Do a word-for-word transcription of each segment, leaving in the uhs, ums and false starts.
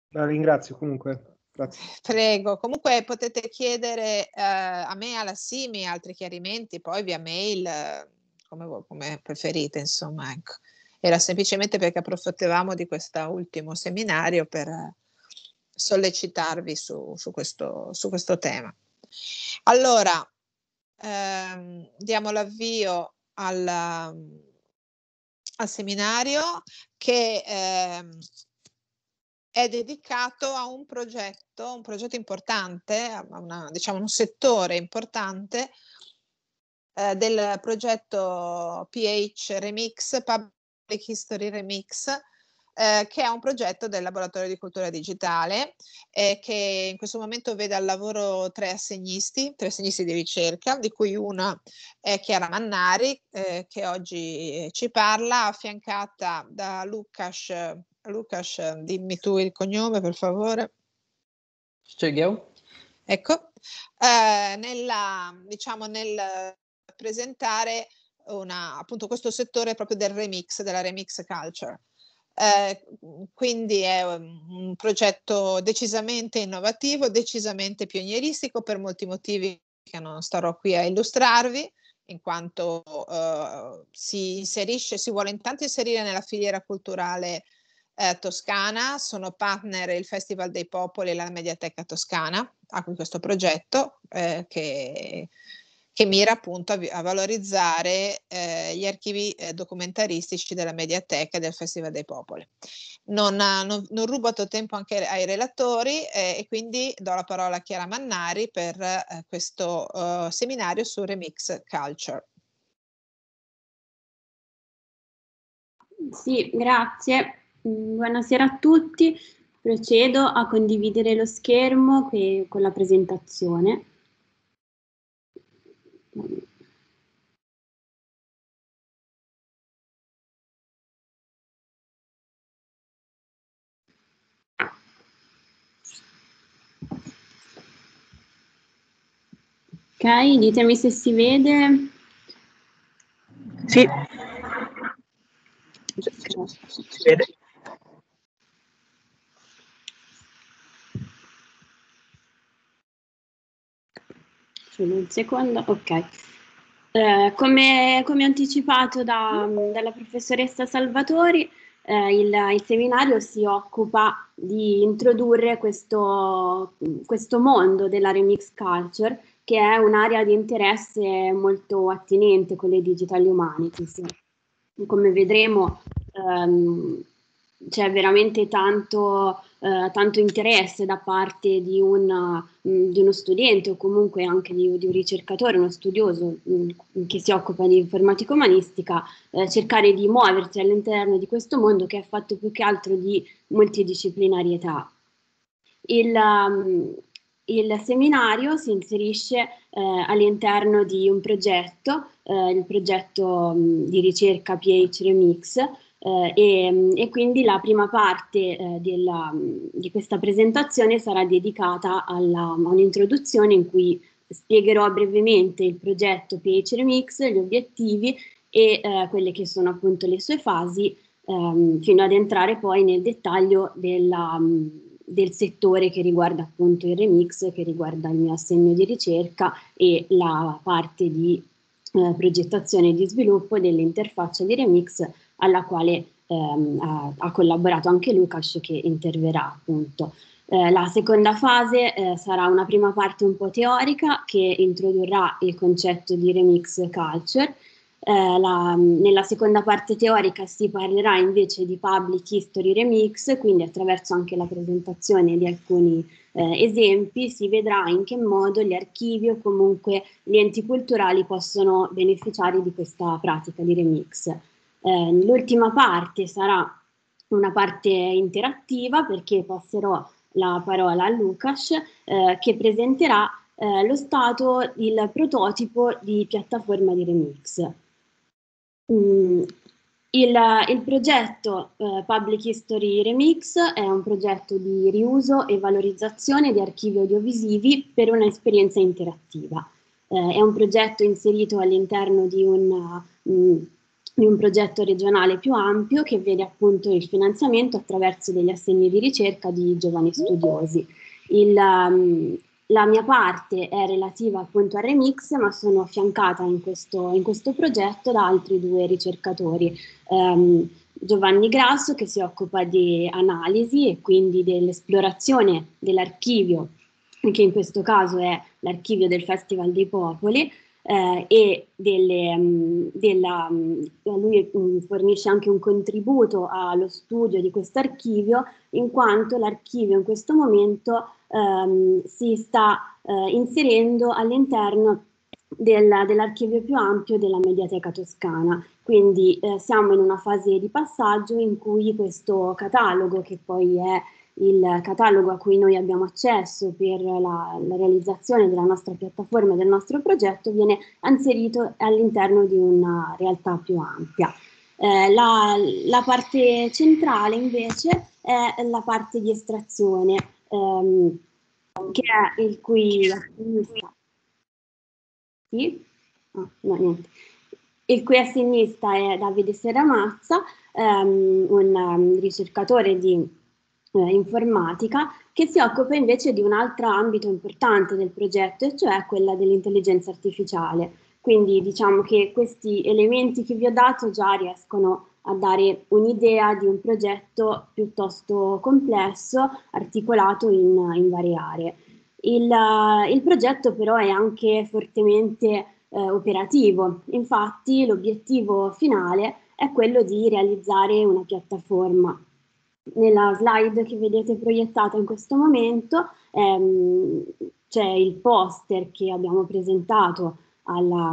La ringrazio comunque, grazie. Prego, comunque potete chiedere, ehm, a me, alla Simi, altri chiarimenti poi via mail, come vo come preferite insomma, ecco. Era semplicemente perché approfittavamo di questa ultimo seminario per sollecitarvi su su questo su questo tema. Allora, ehm, diamo l'avvio al mhmm, al seminario che, ehm, è dedicato a un progetto un progetto importante, a una diciamo un settore importante ehm, del progetto P H Remix, Public History Remix, ehm, che è un progetto del Laboratorio di Cultura Digitale, e che in questo momento vede al lavoro tre assegnisti, tre assegnisti di ricerca, di cui una è Chiara Mannari, ehm, che oggi ci parla, affiancata da Lukasz Lukasz, dimmi tu il cognome per favore. Szczegieł. Ecco, ehm, nella diciamo nel presentare una appunto questo settore proprio del remix, della remix culture. Ehm, quindi è un un progetto decisamente innovativo, decisamente pionieristico per molti motivi che non starò qui a illustrarvi, in quanto, uhm, si inserisce si vuole intanto inserire nella filiera culturale, ehm, toscana. Sono partner il Festival dei Popoli e la Mediateca Toscana a con questo progetto, ehm, che che mira appunto a vi a valorizzare, ehm, gli archivi, ehm, documentaristici della Mediateca e del Festival dei Popoli. Non non non rubo altro tempo anche ai relatori, ehm, e quindi do la parola a Chiara Mannari per, ehm, questo, uhm, seminario su remix culture. Sì, grazie. Mhmm, buonasera a tutti. Procedo a condividere lo schermo che con la presentazione. Okay, ditemi se si vede. Sì. Si vede. Solo un secondo, okay. Eh, come come anticipato da dalla professoressa Salvatori, ehm, il il seminario si occupa di introdurre questo mhmm, questo mondo della remix culture, che è un'area di interesse molto attinente con le digital humanities. Come vedremo, ehm, c'è veramente tanto ehm, tanto interesse da parte di un mhmm, di uno studente o comunque anche di di un ricercatore, uno studioso, mhmm, che si occupa di informatica umanistica, ehm, cercare di muoversi all'interno di questo mondo che è fatto più che altro di multidisciplinarietà. Il mhmm, il seminario si inserisce, ehm, all'interno di un progetto, ehm, il progetto, mhmm, di ricerca P H Remix, ehm, e e quindi la prima parte, ehm, della mhmm, di questa presentazione sarà dedicata alla a un'introduzione in cui spiegherò brevemente il progetto P H Remix, gli obiettivi e, ehm, quelle che sono appunto le sue fasi, ehm, fino ad entrare poi nel dettaglio della mhmm, del settore che riguarda appunto il remix, che riguarda il mio assegno di ricerca e la parte di, ehm, progettazione e di sviluppo dell'interfaccia di remix alla quale, ehm, ha ha collaborato anche Lukasz che interverrà appunto. Ehm, la seconda fase, ehm, sarà una prima parte un po' teorica che introdurrà il concetto di remix culture. Ehm, la nella seconda parte teorica si parlerà invece di public history remix, quindi attraverso anche la presentazione di alcuni, ehm, esempi si vedrà in che modo gli archivi o comunque gli enti culturali possono beneficiare di questa pratica di remix. Ehm, l'ultima parte sarà una parte interattiva perché passerò la parola a Lukasz, ehm, che presenterà, ehm, lo stato il prototipo di piattaforma di remix. Mhmm, il il progetto, ehm, Public History Remix è un progetto di riuso e valorizzazione di archivi audiovisivi per un'esperienza interattiva. Ehm, è un progetto inserito all'interno di un mhmm, di un progetto regionale più ampio che vede appunto il finanziamento attraverso degli assegni di ricerca di giovani studiosi. Il, um, la mia parte è relativa appunto al remix, ma sono affiancata in questo, in questo progetto da altri due ricercatori. Um, Giovanni Grasso, che si occupa di analisi e quindi dell'esplorazione dell'archivio, che in questo caso è l'archivio del Festival dei Popoli, eh, e delle, um, della, um, lui um, fornisce anche un contributo allo studio di questo archivio, in quanto l'archivio in questo momento um, si sta uh, inserendo all'interno del, dell'archivio più ampio della Mediateca Toscana. Quindi eh, siamo in una fase di passaggio in cui questo catalogo, che poi è il catalogo a cui noi abbiamo accesso per la, la realizzazione della nostra piattaforma e del nostro progetto, viene inserito all'interno di una realtà più ampia. Eh, la, la parte centrale invece è la parte di estrazione, ehm, che è il cui sì? Oh, no, niente. Il cui assegnista è Davide Serramazza, ehm, un um, ricercatore di eh, informatica, che si occupa invece di un altro ambito importante del progetto, e cioè quella dell'intelligenza artificiale. Quindi diciamo che questi elementi che vi ho dato già riescono a dare un'idea di un progetto piuttosto complesso, articolato in, in varie aree. Il, il progetto però è anche fortemente eh, operativo, infatti l'obiettivo finale è quello di realizzare una piattaforma. Nella slide che vedete proiettata in questo momento ehm, c'è il poster che abbiamo presentato alla,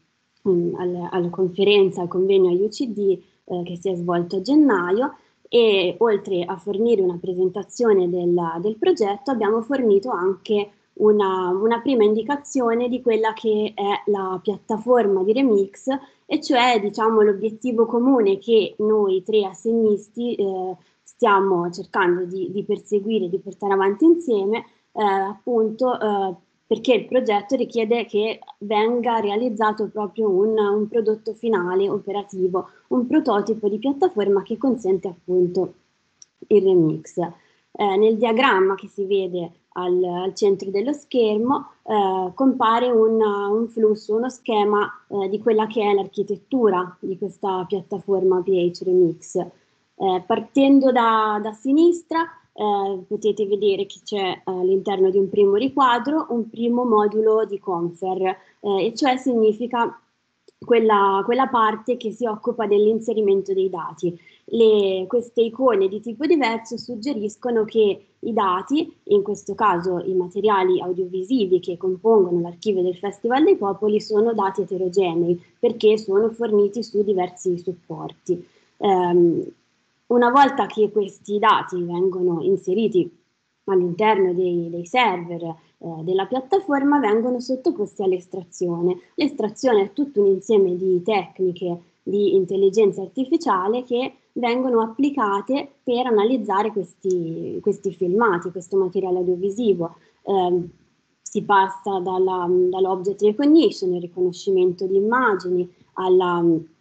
um, alla, alla conferenza, al convegno I U C D eh, che si è svolto a gennaio, e oltre a fornire una presentazione del, del progetto abbiamo fornito anche una, una prima indicazione di quella che è la piattaforma di Remix, e cioè diciamo l'obiettivo comune che noi tre assegnisti eh, stiamo cercando di, di perseguire, di portare avanti insieme, eh, appunto eh, perché il progetto richiede che venga realizzato proprio un, un prodotto finale operativo, un prototipo di piattaforma che consente appunto il remix. Eh, nel diagramma che si vede al, al centro dello schermo eh, compare un, un flusso, uno schema eh, di quella che è l'architettura di questa piattaforma P H Remix. Eh, partendo da, da sinistra eh, potete vedere che c'è all'interno di un primo riquadro un primo modulo di Confer, eh, e cioè significa quella, quella parte che si occupa dell'inserimento dei dati. Le, queste icone di tipo diverso suggeriscono che i dati, in questo caso i materiali audiovisivi che compongono l'archivio del Festival dei Popoli, sono dati eterogenei perché sono forniti su diversi supporti. Um, Una volta che questi dati vengono inseriti all'interno dei, dei server eh, della piattaforma, vengono sottoposti all'estrazione. L'estrazione è tutto un insieme di tecniche di intelligenza artificiale che vengono applicate per analizzare questi, questi filmati, questo materiale audiovisivo. Eh, si passa dalla, dall'object recognition, il riconoscimento di immagini, alla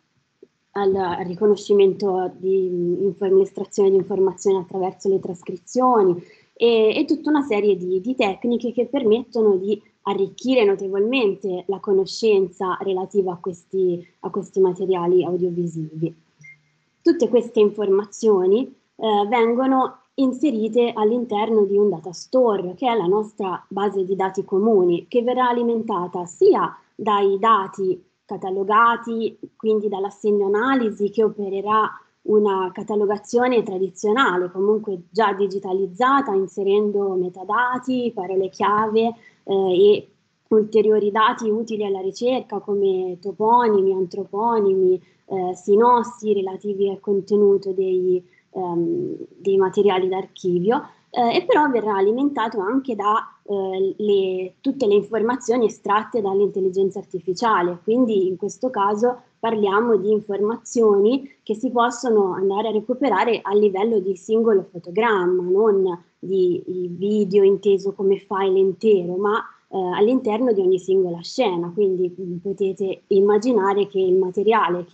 al riconoscimento di estrazione di informazioni attraverso le trascrizioni e, e tutta una serie di, di tecniche che permettono di arricchire notevolmente la conoscenza relativa a questi, a questi materiali audiovisivi. Tutte queste informazioni eh, vengono inserite all'interno di un data store, che è la nostra base di dati comuni, che verrà alimentata sia dai dati catalogati, quindi dall'assegno analisi che opererà una catalogazione tradizionale, comunque già digitalizzata, inserendo metadati, parole chiave eh, e ulteriori dati utili alla ricerca come toponimi, antroponimi, eh, sinossi relativi al contenuto dei, ehm, dei materiali d'archivio, eh, e però verrà alimentato anche da eh, le, tutte le informazioni estratte dall'intelligenza artificiale, quindi in questo caso parliamo di informazioni che si possono andare a recuperare a livello di singolo fotogramma, non di, di video inteso come file intero, ma eh, all'interno di ogni singola scena, quindi mh, potete immaginare che il materiale che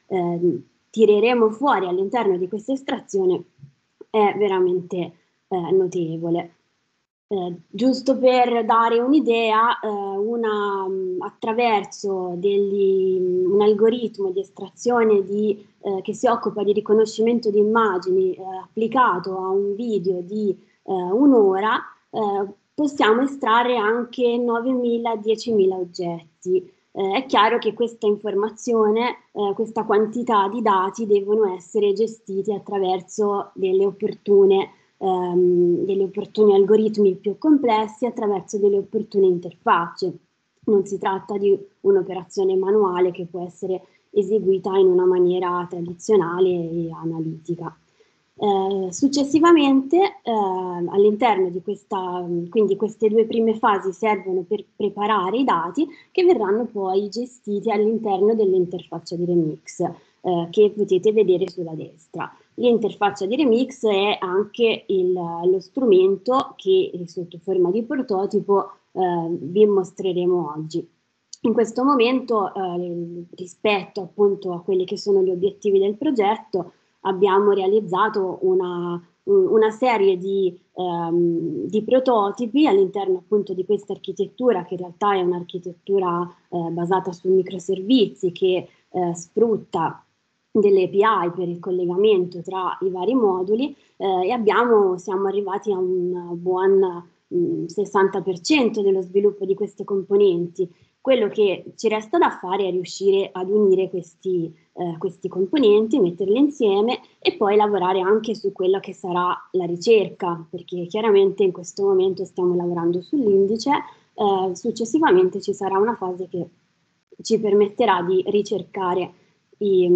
eh, tireremo fuori all'interno di questa estrazione è veramente eh, notevole. Eh, giusto per dare un'idea, eh, una, attraverso degli, un algoritmo di estrazione di, eh, che si occupa di riconoscimento di immagini eh, applicato a un video di eh, un'ora, eh, possiamo estrarre anche novemila diecimila oggetti. Eh, è chiaro che questa informazione, eh, questa quantità di dati devono essere gestiti attraverso delle opportune Ehm, degli opportuni algoritmi più complessi attraverso delle opportune interfacce. Non si tratta di un'operazione manuale che può essere eseguita in una maniera tradizionale e analitica. Eh, successivamente, eh, all'interno di questa, quindi queste due prime fasi servono per preparare i dati che verranno poi gestiti all'interno dell'interfaccia di Remix, eh, che potete vedere sulla destra. L'interfaccia di Remix è anche il, lo strumento che sotto forma di prototipo eh, vi mostreremo oggi. In questo momento, eh, rispetto appunto a quelli che sono gli obiettivi del progetto, abbiamo realizzato una, una serie di, um, di prototipi all'interno appunto di questa architettura, che in realtà è un'architettura eh, basata su microservizi che eh, sfrutta delle A P I per il collegamento tra i vari moduli eh, e abbiamo, siamo arrivati a un buon mh, sessanta per cento dello sviluppo di queste componenti. Quello che ci resta da fare è riuscire ad unire questi, eh, questi componenti, metterli insieme e poi lavorare anche su quella che sarà la ricerca, perché chiaramente in questo momento stiamo lavorando sull'indice, eh, successivamente ci sarà una fase che ci permetterà di ricercare i,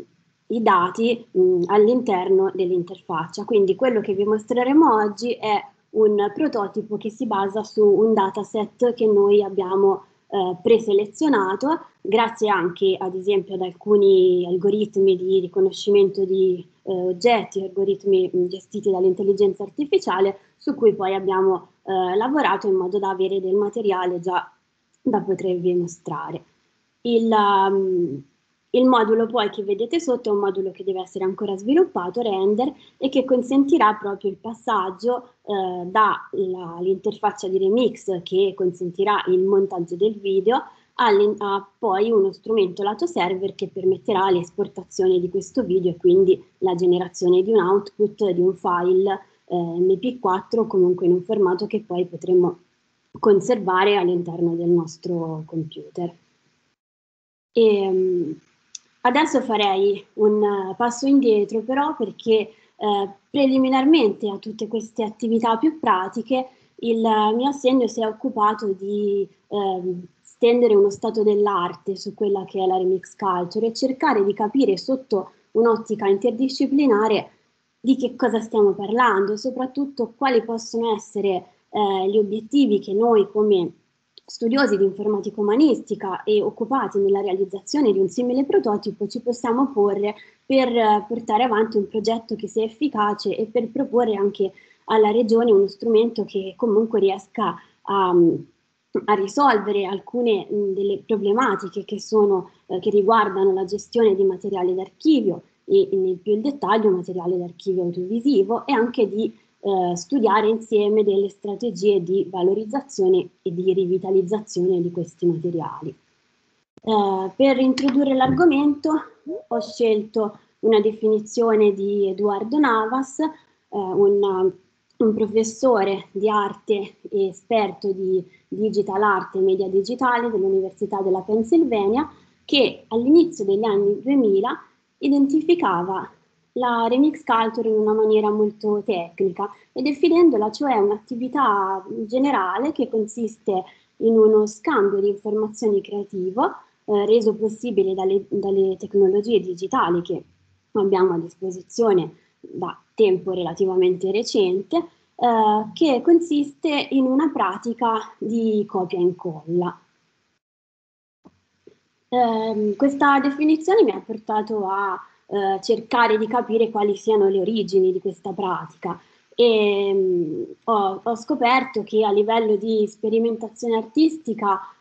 i dati mh, all'interno dell'interfaccia. Quindi quello che vi mostreremo oggi è un prototipo che si basa su un dataset che noi abbiamo eh, preselezionato, grazie anche ad esempio ad alcuni algoritmi di riconoscimento di eh, oggetti, algoritmi mh, gestiti dall'intelligenza artificiale, su cui poi abbiamo eh, lavorato in modo da avere del materiale già da potervi mostrare. Il, um, il modulo poi che vedete sotto è un modulo che deve essere ancora sviluppato, render, e che consentirà proprio il passaggio eh, dall'interfaccia di Remix, che consentirà il montaggio del video, a poi uno strumento lato server che permetterà l'esportazione di questo video e quindi la generazione di un output, di un file eh, M P quattro, comunque in un formato che poi potremo conservare all'interno del nostro computer. E, adesso farei un passo indietro però, perché eh, preliminarmente a tutte queste attività più pratiche il mio assegno si è occupato di eh, stendere uno stato dell'arte su quella che è la remix culture e cercare di capire sotto un'ottica interdisciplinare di che cosa stiamo parlando e soprattutto quali possono essere eh, gli obiettivi che noi come studiosi di informatica umanistica e occupati nella realizzazione di un simile prototipo ci possiamo porre per eh, portare avanti un progetto che sia efficace e per proporre anche alla Regione uno strumento che comunque riesca a, a risolvere alcune mh, delle problematiche che, sono, eh, che riguardano la gestione di materiale d'archivio e nel più in dettaglio materiale d'archivio audiovisivo e anche di eh, studiare insieme delle strategie di valorizzazione e di rivitalizzazione di questi materiali. Eh, per introdurre l'argomento ho scelto una definizione di Eduardo Navas, eh, un, un professore di arte e esperto di digital art e media digitale dell'Università della Pennsylvania, che all'inizio degli anni duemila identificava la remix culture in una maniera molto tecnica e definendola cioè un'attività generale che consiste in uno scambio di informazioni creativo eh, reso possibile dalle, dalle tecnologie digitali che abbiamo a disposizione da tempo relativamente recente, eh, che consiste in una pratica di copia e incolla. Eh, questa definizione mi ha portato a eh, cercare di capire quali siano le origini di questa pratica e mh, ho, ho scoperto che a livello di sperimentazione artistica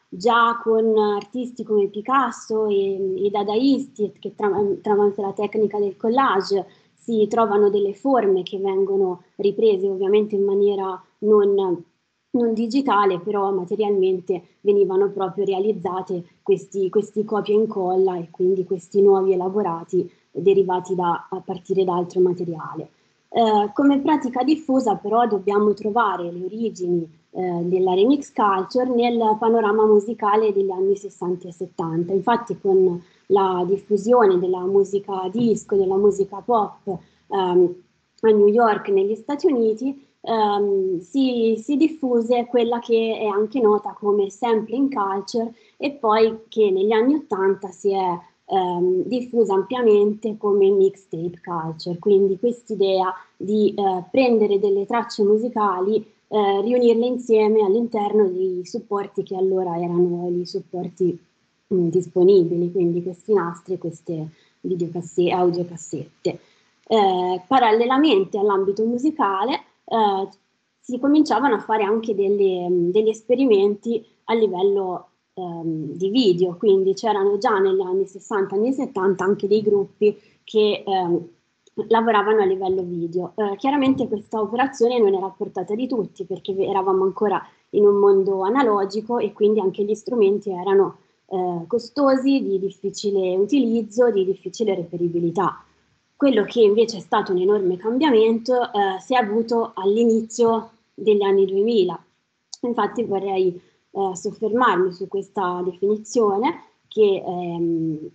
già con artisti come Picasso e i dadaisti che tra- tramite la tecnica del collage si trovano delle forme che vengono riprese ovviamente in maniera non, non digitale, però materialmente venivano proprio realizzate questi, questi copia e incolla e quindi questi nuovi elaborati derivati da, a partire da altro materiale. Eh, come pratica diffusa però dobbiamo trovare le origini eh, della remix culture nel panorama musicale degli anni sessanta e settanta. Infatti con la diffusione della musica disco, della musica pop ehm, a New York negli Stati Uniti ehm, si, si diffuse quella che è anche nota come sampling culture e poi che negli anni ottanta si è ehm, diffusa ampiamente come mixtape culture, quindi quest'idea di eh, prendere delle tracce musicali, eh, riunirle insieme all'interno dei supporti che allora erano i supporti mh, disponibili, quindi questi nastri e queste videocassette, audiocassette. Eh, parallelamente all'ambito musicale eh, si cominciavano a fare anche delle, degli esperimenti a livello ehm, di video, quindi c'erano già negli anni sessanta, anni settanta anche dei gruppi che ehm, lavoravano a livello video. Eh, chiaramente questa operazione non era a portata di tutti perché eravamo ancora in un mondo analogico e quindi anche gli strumenti erano eh, costosi, di difficile utilizzo, di difficile reperibilità. Quello che invece è stato un enorme cambiamento eh, si è avuto all'inizio degli anni duemila. Infatti vorrei eh, soffermarmi su questa definizione che ehm,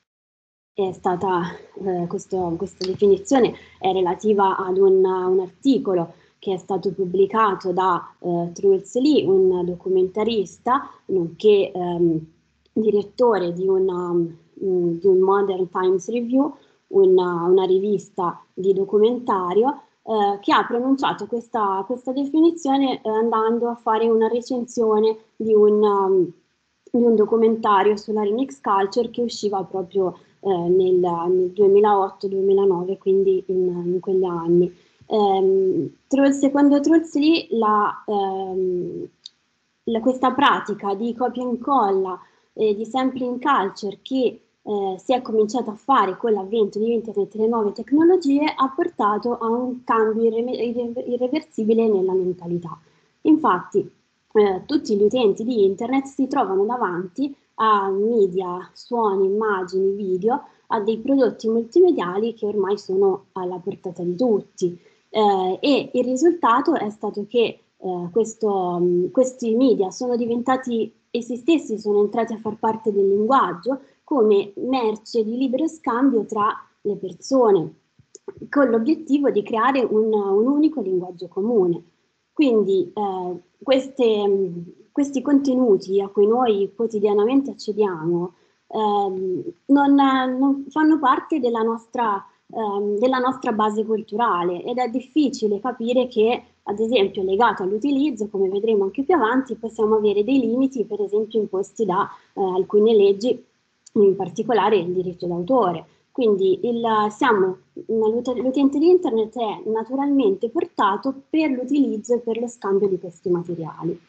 è stata, eh, questo, questa definizione è relativa ad un, un articolo che è stato pubblicato da eh, Truls Lee, un documentarista, nonché ehm, direttore di, una, mh, di un Modern Times Review, una, una rivista di documentario, eh, che ha pronunciato questa, questa definizione eh, andando a fare una recensione di un, um, di un documentario sulla remix culture che usciva proprio eh, nel, nel duemilaotto duemilanove, quindi in, in quegli anni. Um, secondo Truls Lee, la, um, la, questa pratica di copia e incolla e di sampling culture che eh, si è cominciato a fare con l'avvento di internet e le nuove tecnologie ha portato a un cambio irre- irre- irreversibile nella mentalità. Infatti eh, tutti gli utenti di internet si trovano davanti a media, suoni, immagini, video, a dei prodotti multimediali che ormai sono alla portata di tutti. Eh, e il risultato è stato che eh, questo, mh, questi media sono diventati essi stessi, sono entrati a far parte del linguaggio come merce di libero scambio tra le persone, con l'obiettivo di creare un, un unico linguaggio comune. Quindi eh, queste, questi contenuti a cui noi quotidianamente accediamo ehm, non, non fanno parte della nostra, ehm, della nostra base culturale ed è difficile capire che, ad esempio, legato all'utilizzo, come vedremo anche più avanti, possiamo avere dei limiti, per esempio, imposti da eh, alcune leggi, in particolare il diritto d'autore. Quindi il, siamo, l'utente di internet è naturalmente portato per l'utilizzo e per lo scambio di questi materiali.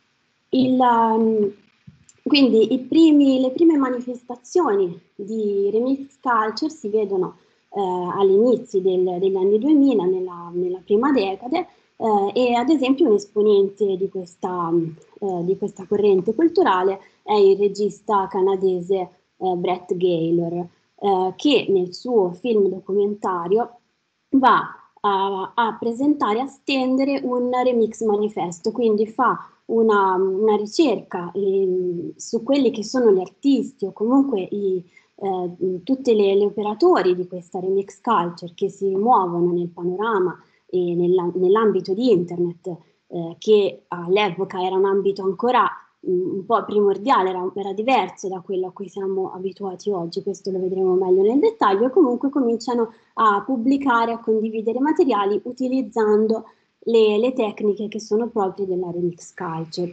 Il, um, quindi i primi, le prime manifestazioni di remix culture si vedono eh, all'inizio del, degli anni duemila, nella, nella prima decade, eh, e ad esempio un esponente di questa, eh, di questa corrente culturale è il regista canadese eh, Brett Gaylor, eh, che nel suo film documentario va a, a presentare, a stendere un remix manifesto, quindi fa una, una ricerca eh, su quelli che sono gli artisti o comunque i, eh, tutti le, le operatori di questa remix culture che si muovono nel panorama e nella, nell'ambito di internet, eh, che all'epoca era un ambito ancora un po' primordiale, era, era diverso da quello a cui siamo abituati oggi, questo lo vedremo meglio nel dettaglio, e comunque cominciano a pubblicare, a condividere materiali utilizzando le, le tecniche che sono proprie della remix culture.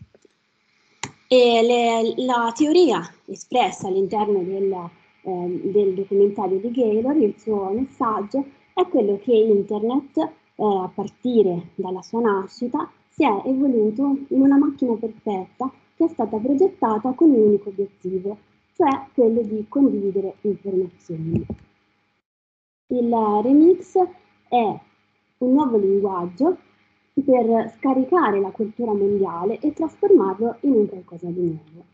E le, la teoria espressa all'interno del, eh, del documentario di Gaylor, il suo messaggio, è quello che internet, eh, a partire dalla sua nascita, si è evoluto in una macchina perfetta che è stata progettata con un unico obiettivo, cioè quello di condividere informazioni. Il remix è un nuovo linguaggio per scaricare la cultura mondiale e trasformarlo in un qualcosa di nuovo.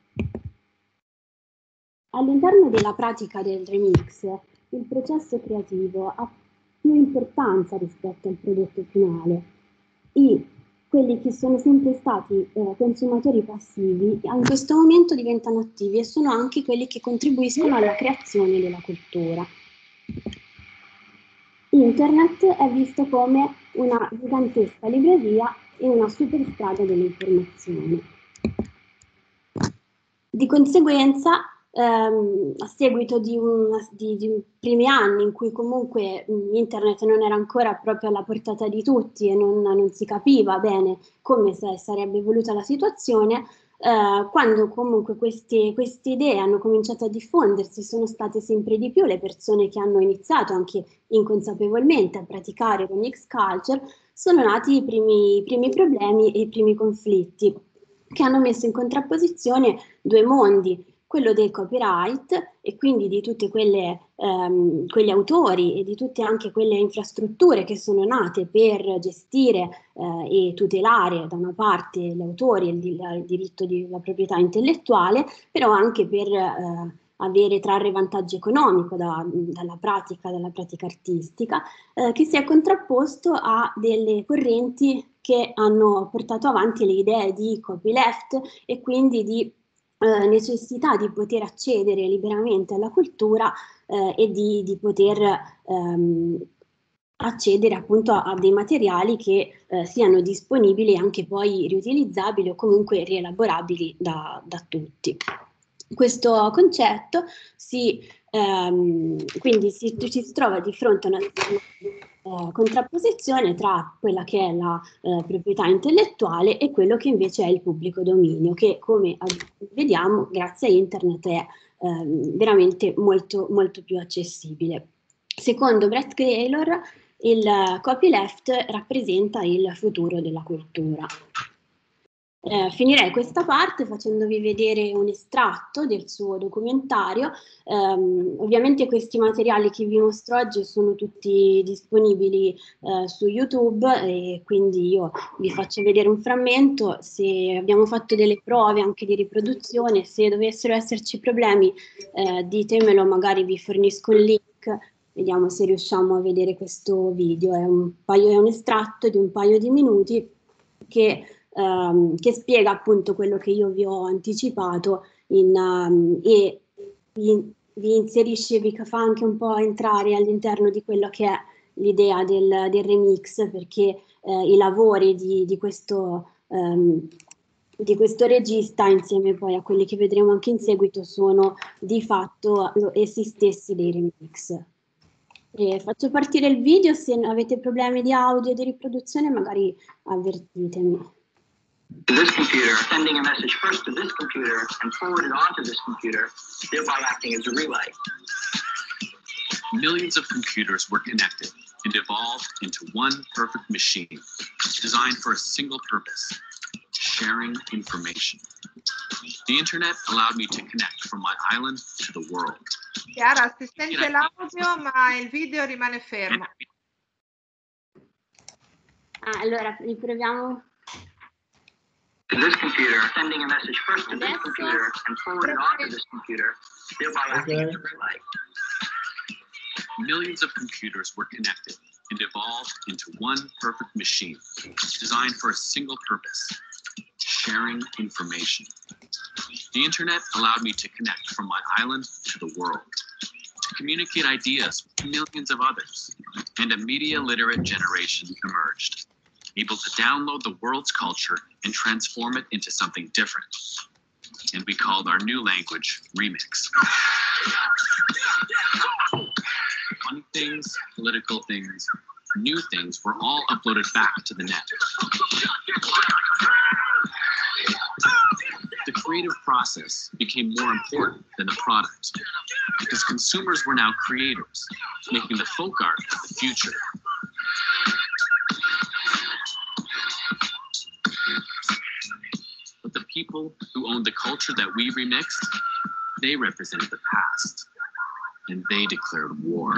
All'interno della pratica del remix, il processo creativo ha più importanza rispetto al prodotto finale e quelli che sono sempre stati eh, consumatori passivi in questo momento diventano attivi e sono anche quelli che contribuiscono alla creazione della cultura. Internet è visto come una gigantesca libreria e una superstrada delle informazioni. Di conseguenza, ehm, a seguito di, un, di, di primi anni in cui comunque mh, internet non era ancora proprio alla portata di tutti e non, non si capiva bene come se sarebbe evoluta la situazione, eh, quando comunque queste, queste idee hanno cominciato a diffondersi, sono state sempre di più le persone che hanno iniziato anche inconsapevolmente a praticare remix culture, sono nati i primi, i primi problemi e i primi conflitti che hanno messo in contrapposizione due mondi, quello del copyright e quindi di tutti ehm, quegli autori e di tutte anche quelle infrastrutture che sono nate per gestire eh, e tutelare da una parte gli autori e il, il diritto della proprietà intellettuale, però anche per eh, avere, trarre vantaggio economico da, dalla pratica, dalla pratica artistica, eh, che si è contrapposto a delle correnti che hanno portato avanti le idee di copyleft e quindi di eh, necessità di poter accedere liberamente alla cultura eh, e di, di poter ehm, accedere appunto a, a dei materiali che eh, siano disponibili e anche poi riutilizzabili o comunque rielaborabili da, da tutti. Questo concetto si, ehm, quindi si, ci si trova di fronte a una eh, contrapposizione tra quella che è la eh, proprietà intellettuale e quello che invece è il pubblico dominio, che come vediamo grazie a internet è ehm, veramente molto, molto più accessibile. Secondo Brett Gaylor, il copyleft rappresenta il futuro della cultura. Eh, finirei questa parte facendovi vedere un estratto del suo documentario. Um, ovviamente questi materiali che vi mostro oggi sono tutti disponibili uh, su YouTube e quindi io vi faccio vedere un frammento. Se abbiamo fatto delle prove anche di riproduzione, se dovessero esserci problemi eh, ditemelo, magari vi fornisco il link. Vediamo se riusciamo a vedere questo video. È un, paio, è un estratto di un paio di minuti che Um, che spiega appunto quello che io vi ho anticipato in, um, e vi, vi inserisce, vi fa anche un po' entrare all'interno di quello che è l'idea del, del remix, perché eh, i lavori di, di, questo, um, di questo regista, insieme poi a quelli che vedremo anche in seguito, sono di fatto essi stessi dei remix. E faccio partire il video, se avete problemi di audio e di riproduzione magari avvertitemi. To this computer, sending a message first to this computer and forward it onto this computer, thereby acting as a relay. Millions of computers were connected and evolved into one perfect machine, designed for a single purpose, sharing information. The internet allowed me to connect from my island to the world. Chiara, si sente l'audio, ma il video rimane fermo. Ah, allora, riproviamo. To this computer, sending a message first to this computer and forward it onto this computer, thereby acting as a relay. Millions of computers were connected and evolved into one perfect machine, designed for a single purpose, sharing information. The internet allowed me to connect from my island to the world, to communicate ideas with millions of others, and a media literate generation emerged, able to download the world's culture and transform it into something different. And we called our new language Remix. Funny things, political things, new things were all uploaded back to the net. The creative process became more important than the product, because consumers were now creators, making the folk art of the future. But the people people who owned the culture that we remixed, they represented the past, and they declared war.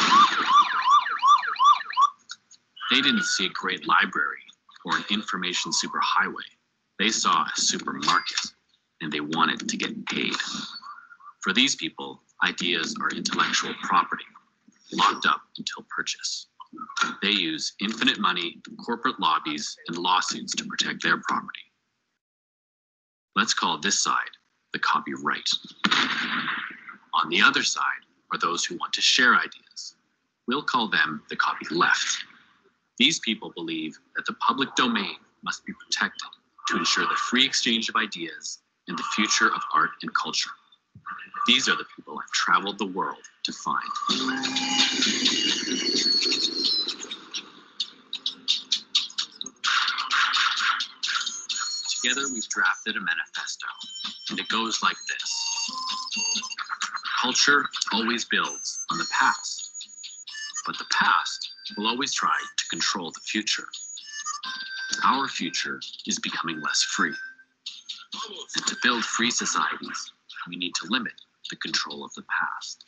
They didn't see a great library or an information superhighway. They saw a supermarket, and they wanted to get paid. For these people, ideas are intellectual property, locked up until purchase. They use infinite money, corporate lobbies, and lawsuits to protect their property. Let's call this side the copyright. On the other side are those who want to share ideas. We'll call them the copyleft. These people believe that the public domain must be protected to ensure the free exchange of ideas and the future of art and culture. These are the people I've traveled the world to find. Together we've drafted a manifesto, and it goes like this. Culture always builds on the past, but the past will always try to control the future. Our future is becoming less free. And to build free societies, we need to limit the control of the past.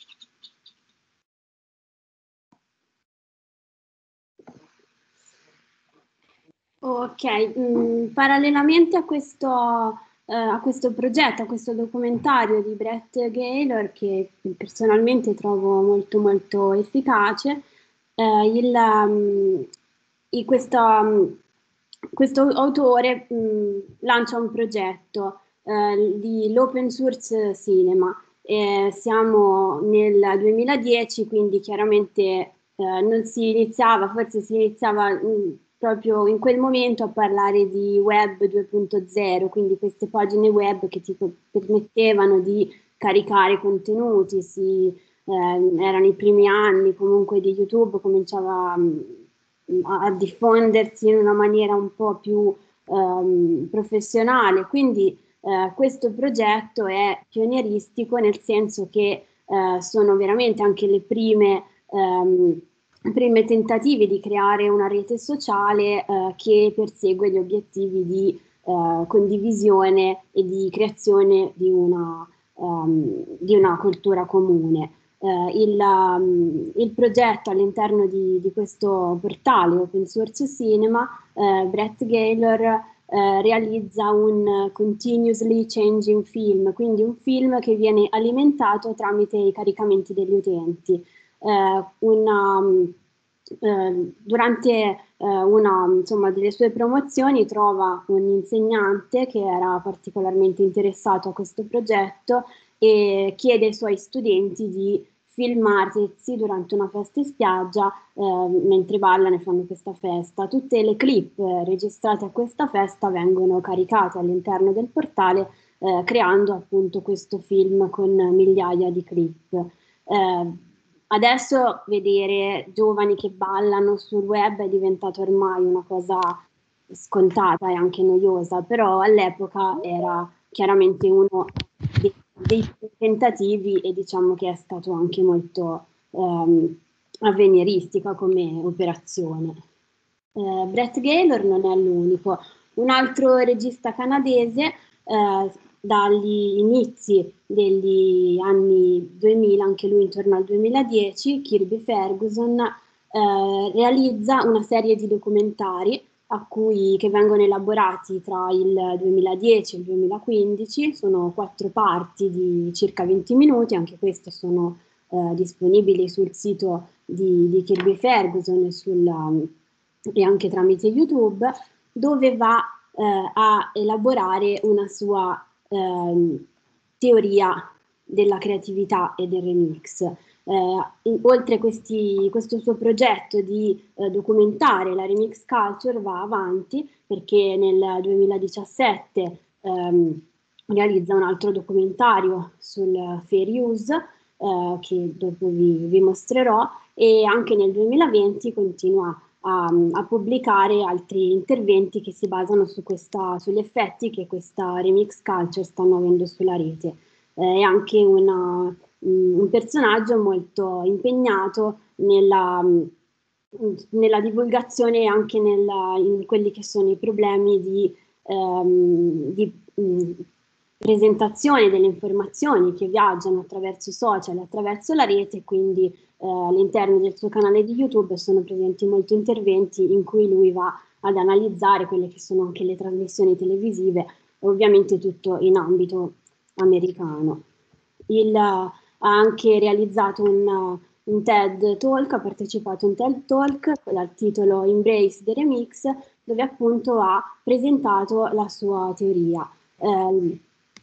Ok, mh, parallelamente a questo, eh, a questo progetto, a questo documentario di Brett Gaylor, che personalmente trovo molto molto efficace, eh, il, um, il, questo, um, questo autore mh, lancia un progetto eh, di l'Open Source Cinema. Eh, siamo nel duemiladieci, quindi chiaramente eh, non si iniziava, forse si iniziava mh, proprio in quel momento a parlare di web due punto zero, quindi queste pagine web che ti permettevano di caricare contenuti, si, eh, erano i primi anni comunque di YouTube, cominciava a, a diffondersi in una maniera un po' più um, professionale, quindi eh, questo progetto è pionieristico nel senso che eh, sono veramente anche le prime um, primi tentativi di creare una rete sociale eh, che persegue gli obiettivi di eh, condivisione e di creazione di una, um, di una cultura comune. Eh, il, um, il progetto all'interno di, di questo portale Open Source Cinema, eh, Brett Gaylor eh, realizza un continuously changing film, quindi un film che viene alimentato tramite i caricamenti degli utenti. Eh, una, eh, durante eh, una insomma, delle sue promozioni trova un insegnante che era particolarmente interessato a questo progetto e chiede ai suoi studenti di filmarsi durante una festa in spiaggia eh, mentre ballano e fanno questa festa. Tutte le clip registrate a questa festa vengono caricate all'interno del portale eh, creando appunto questo film con migliaia di clip. Eh, Adesso vedere giovani che ballano sul web è diventato ormai una cosa scontata e anche noiosa, però all'epoca era chiaramente uno dei, dei tentativi e diciamo che è stato anche molto um, avveniristica come operazione. Uh, Brett Gaylor non è l'unico. Un altro regista canadese uh, dagli inizi degli anni duemila, anche lui intorno al duemiladieci, Kirby Ferguson, eh, realizza una serie di documentari a cui, che vengono elaborati tra il duemiladieci e il duemilaquindici, sono quattro parti di circa venti minuti, anche queste sono eh, disponibili sul sito di, di Kirby Ferguson e, sul, um, e anche tramite YouTube, dove va eh, a elaborare una sua Eh, teoria della creatività e del remix. Eh, oltre questi, questo suo progetto di eh, documentare la remix culture va avanti perché nel duemiladiciassette ehm, realizza un altro documentario sul fair use eh, che dopo vi, vi mostrerò e anche nel duemilaventi continua A, a pubblicare altri interventi che si basano su questa, sugli effetti che questa remix culture stanno avendo sulla rete. Eh, è anche una, un personaggio molto impegnato nella, nella divulgazione e anche nella, in quelli che sono i problemi di ehm, di mh, presentazione delle informazioni che viaggiano attraverso i social, attraverso la rete, quindi eh, all'interno del suo canale di YouTube sono presenti molti interventi in cui lui va ad analizzare quelle che sono anche le trasmissioni televisive, ovviamente tutto in ambito americano. Il, ha anche realizzato un, un TED Talk, ha partecipato a un TED Talk dal titolo Embrace the Remix, dove appunto ha presentato la sua teoria. Eh,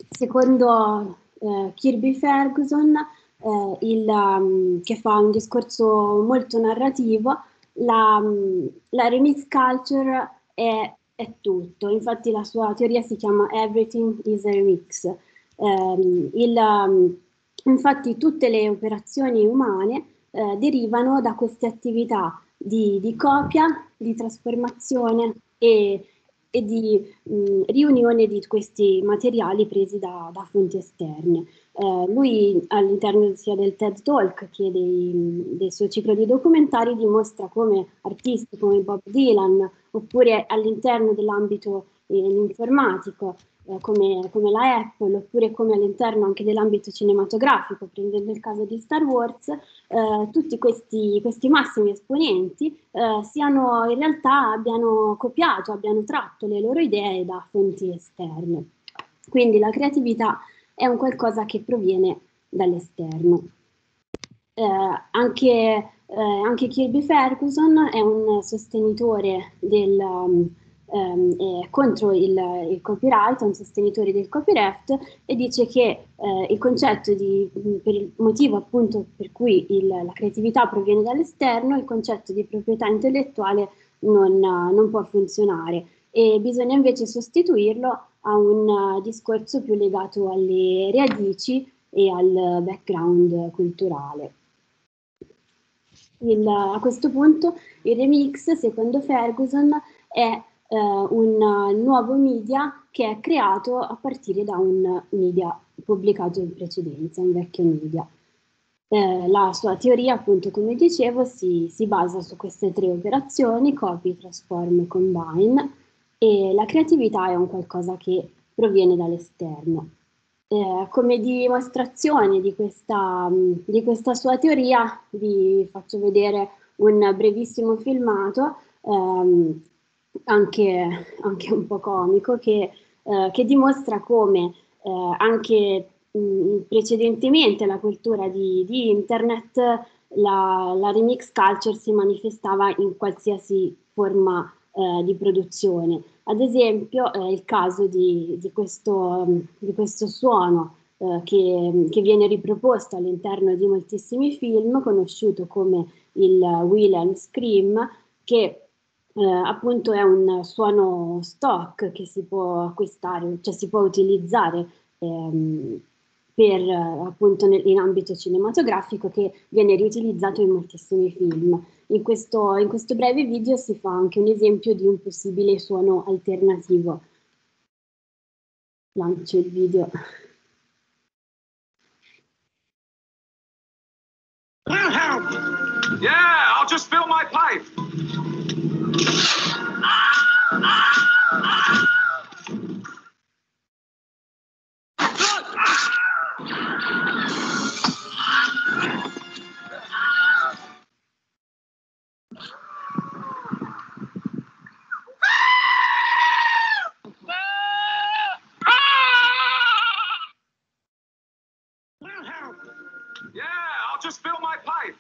secondo eh, Kirby Ferguson, eh, il, um, che fa un discorso molto narrativo, la, um, la remix culture è, è tutto. Infatti la sua teoria si chiama Everything is a Remix. Eh, il, um, infatti tutte le operazioni umane eh, derivano da queste attività di, di copia, di trasformazione e, e di mh, riunione di questi materiali presi da, da fonti esterne. Eh, lui all'interno sia del TED Talk che dei, del suo ciclo di documentari dimostra come artisti come Bob Dylan oppure all'interno dell'ambito eh, informatico eh, come, come la Apple oppure come all'interno anche dell'ambito cinematografico, prendendo il caso di Star Wars, eh, tutti questi, questi massimi esponenti eh, siano in realtà abbiano copiato, abbiano tratto le loro idee da fonti esterne. Quindi la creatività è un qualcosa che proviene dall'esterno. Eh, anche, eh, anche Kirby Ferguson è un sostenitore del, um, um, è contro il, il copyright, è un sostenitore del copyright e dice che eh, il concetto di, per il motivo appunto per cui il, la creatività proviene dall'esterno, il concetto di proprietà intellettuale non, non può funzionare e bisogna invece sostituirlo a un uh, discorso più legato alle radici e al background culturale. Il, a questo punto il remix, secondo Ferguson, è uh, un uh, nuovo media che è creato a partire da un media pubblicato in precedenza, un vecchio media. Eh, la sua teoria, appunto, come dicevo, si, si basa su queste tre operazioni, copy, transform e combine, e la creatività è un qualcosa che proviene dall'esterno. Eh, come dimostrazione di questa, di questa sua teoria vi faccio vedere un brevissimo filmato, ehm, anche, anche un po' comico, che, eh, che dimostra come eh, anche mh, precedentemente alla cultura di, di internet la, la remix culture si manifestava in qualsiasi forma eh, di produzione. Ad esempio eh, il caso di, di, questo, di questo suono eh, che, che viene riproposto all'interno di moltissimi film, conosciuto come il Wilhelm Scream, che eh, appunto è un suono stock che si può acquistare, cioè si può utilizzare ehm, per appunto nel, in ambito cinematografico, che viene riutilizzato in moltissimi film. In questo, in questo breve video si fa anche un esempio di un possibile suono alternativo. Lancio il video. Wilhelm! Yeah, I'll just fill my pipe. Yeah, I'll just fill my pipe.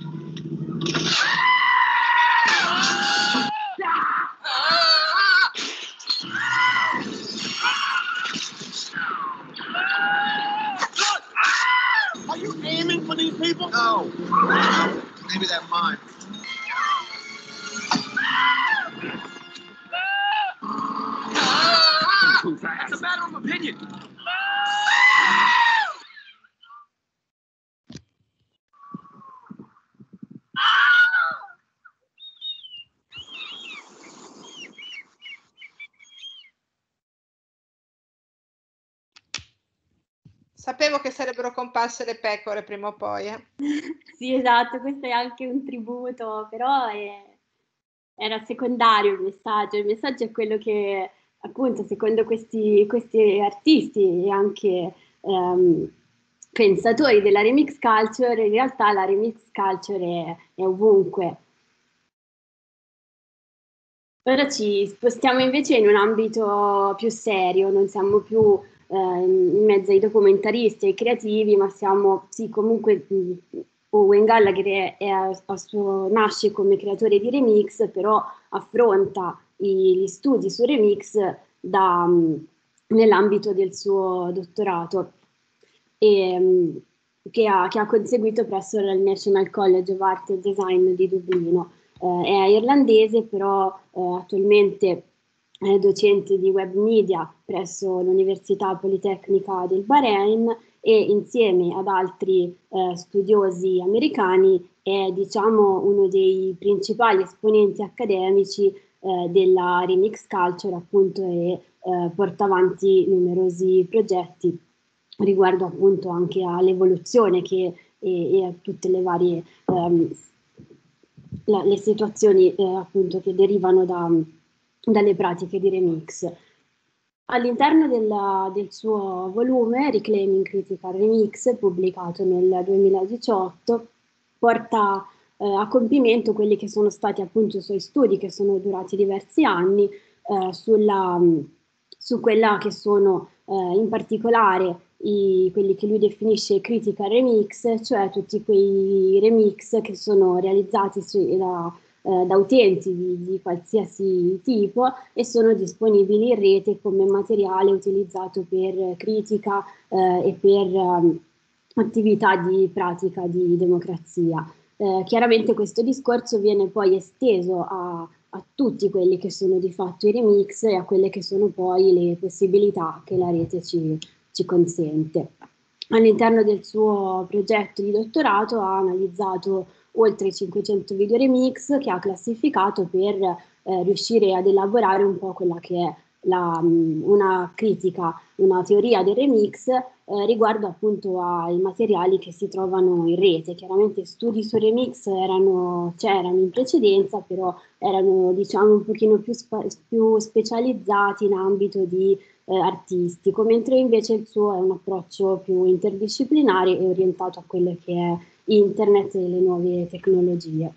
Are you aiming for these people? No. Maybe they're mine. It's a matter of opinion. Sapevo che sarebbero comparse le pecore prima o poi. Eh. Sì, esatto, questo è anche un tributo, però è, era secondario il messaggio. Il messaggio è quello che appunto secondo questi, questi artisti e anche ehm, pensatori della remix culture, in realtà la remix culture è, è ovunque. Ora ci spostiamo invece in un ambito più serio, non siamo più eh, in mezzo ai documentaristi e ai creativi, ma siamo, sì, comunque mh, Owen Gallagher è, è a, a suo, nasce come creatore di remix, però affronta i, gli studi su remix da, mh, nell'ambito del suo dottorato, e, mh, che, ha, che ha conseguito presso il National College of Art and Design di Dublino. Eh, è irlandese, però eh, attualmente è docente di web media presso l'Università Politecnica del Bahrain e insieme ad altri eh, studiosi americani è, diciamo, uno dei principali esponenti accademici eh, della remix culture, appunto, e eh, porta avanti numerosi progetti riguardo appunto anche all'evoluzione che, e, e a tutte le varie um, la, le situazioni eh, appunto che derivano da, dalle pratiche di remix. All'interno del, del suo volume Reclaiming Critical Remix, pubblicato nel duemiladiciotto, porta eh, a compimento quelli che sono stati appunto i suoi studi, che sono durati diversi anni, eh, sulla, su quella che sono eh, in particolare i, quelli che lui definisce critical remix, cioè tutti quei remix che sono realizzati su, da, eh, da utenti di, di qualsiasi tipo e sono disponibili in rete come materiale utilizzato per critica eh, e per um, attività di pratica di democrazia. Eh, chiaramente questo discorso viene poi esteso a, a tutti quelli che sono di fatto i remix e a quelle che sono poi le possibilità che la rete ci, ci consente. All'interno del suo progetto di dottorato ha analizzato oltre cinquecento video remix che ha classificato per eh, riuscire ad elaborare un po' quella che è la, una critica, una teoria del remix eh, riguardo appunto ai materiali che si trovano in rete. Chiaramente studi su remix erano, c'erano in precedenza, però erano, diciamo, un pochino più, più specializzati in ambito di eh, artistico, mentre invece il suo è un approccio più interdisciplinare e orientato a quello che è internet e le nuove tecnologie.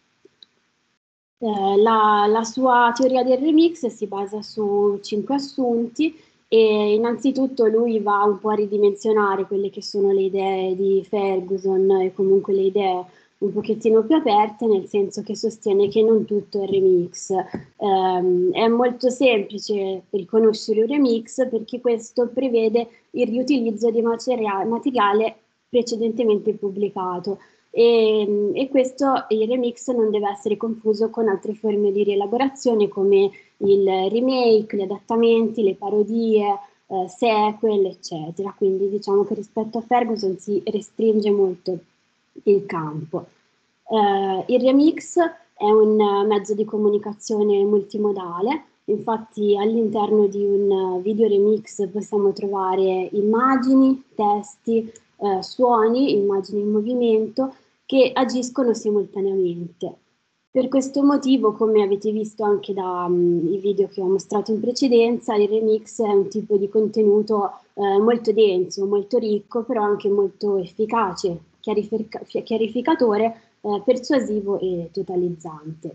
Eh, la, la sua teoria del remix si basa su cinque assunti e innanzitutto lui va un po' a ridimensionare quelle che sono le idee di Ferguson e comunque le idee un pochettino più aperte, nel senso che sostiene che non tutto è remix. Eh, è molto semplice riconoscere un remix perché questo prevede il riutilizzo di materia- materiale precedentemente pubblicato. E, e questo, il remix, non deve essere confuso con altre forme di rielaborazione come il remake, gli adattamenti, le parodie, eh, sequel, eccetera. Quindi diciamo che rispetto a Ferguson si restringe molto il campo. Eh, il remix è un mezzo di comunicazione multimodale, infatti all'interno di un video remix possiamo trovare immagini, testi, eh, suoni, immagini in movimento che agiscono simultaneamente. Per questo motivo, come avete visto anche dai um, video che ho mostrato in precedenza, il remix è un tipo di contenuto eh, molto denso, molto ricco, però anche molto efficace, chiarific- chiarificatore, eh, persuasivo e totalizzante.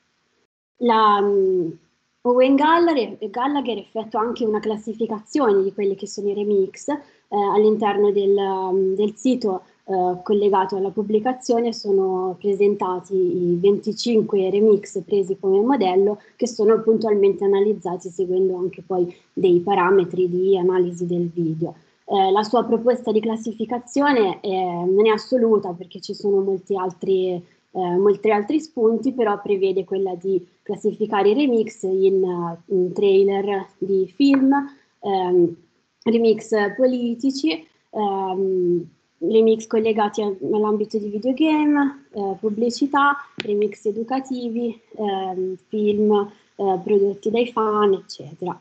La, um, Owen Gallagher, Gallagher effettua anche una classificazione di quelli che sono i remix eh, all'interno del, um, del sito eh, collegato alla pubblicazione. Sono presentati i venticinque remix presi come modello che sono puntualmente analizzati seguendo anche poi dei parametri di analisi del video. Eh, la sua proposta di classificazione è, non è assoluta perché ci sono molti altri Eh, molti altri spunti, però prevede quella di classificare i remix in, uh, in trailer di film, ehm, remix politici, ehm, remix collegati all'ambito di videogame, eh, pubblicità, remix educativi, ehm, film eh, prodotti dai fan, eccetera.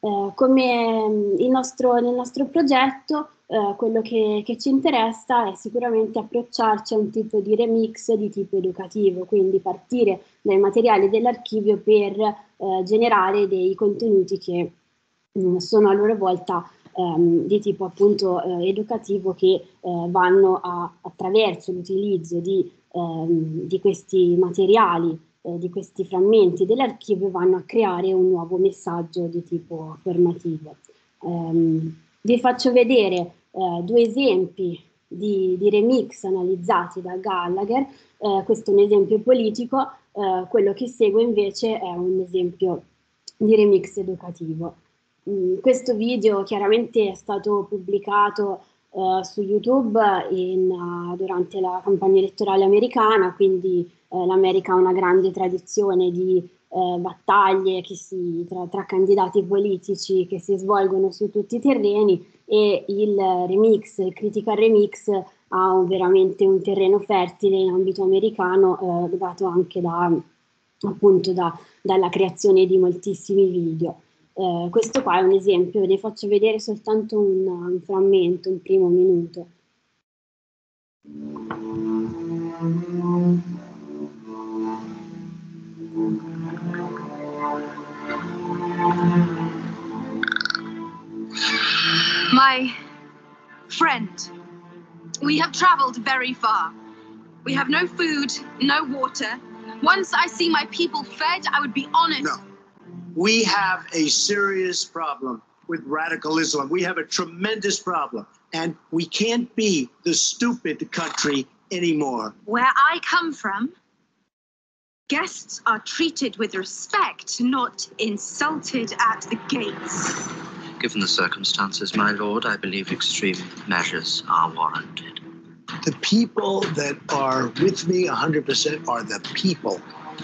Eh, come il nostro, nel nostro progetto, eh, quello che, che ci interessa è sicuramente approcciarci a un tipo di remix di tipo educativo, quindi partire dai materiali dell'archivio per eh, generare dei contenuti che mh, sono a loro volta ehm, di tipo appunto eh, educativo, che eh, vanno a, attraverso l'utilizzo di, ehm, di questi materiali, eh, di questi frammenti dell'archivio, vanno a creare un nuovo messaggio di tipo formativo. Um, vi faccio vedere uh, due esempi di, di remix analizzati da Gallagher. Uh, questo è un esempio politico, uh, quello che segue invece è un esempio di remix educativo. Um, questo video chiaramente è stato pubblicato uh, su YouTube in, uh, durante la campagna elettorale americana, quindi uh, l'America ha una grande tradizione di Eh, battaglie che si, tra, tra candidati politici che si svolgono su tutti i terreni, e il remix, il critical remix ha un, veramente un terreno fertile in ambito americano, eh, dato anche da, appunto da, dalla creazione di moltissimi video. Eh, questo qua è un esempio, ne faccio vedere soltanto un, un frammento, un primo minuto. My friend, we have traveled very far. We have no food, no water. Once I see my people fed, I would be honored. No. We have a serious problem with radical Islam. We have a tremendous problem. And we can't be the stupid country anymore. Where I come from, guests are treated with respect, not insulted at the gates. Given the circumstances, my lord, I believe extreme measures are warranted. The people that are with me one hundred percent are the people.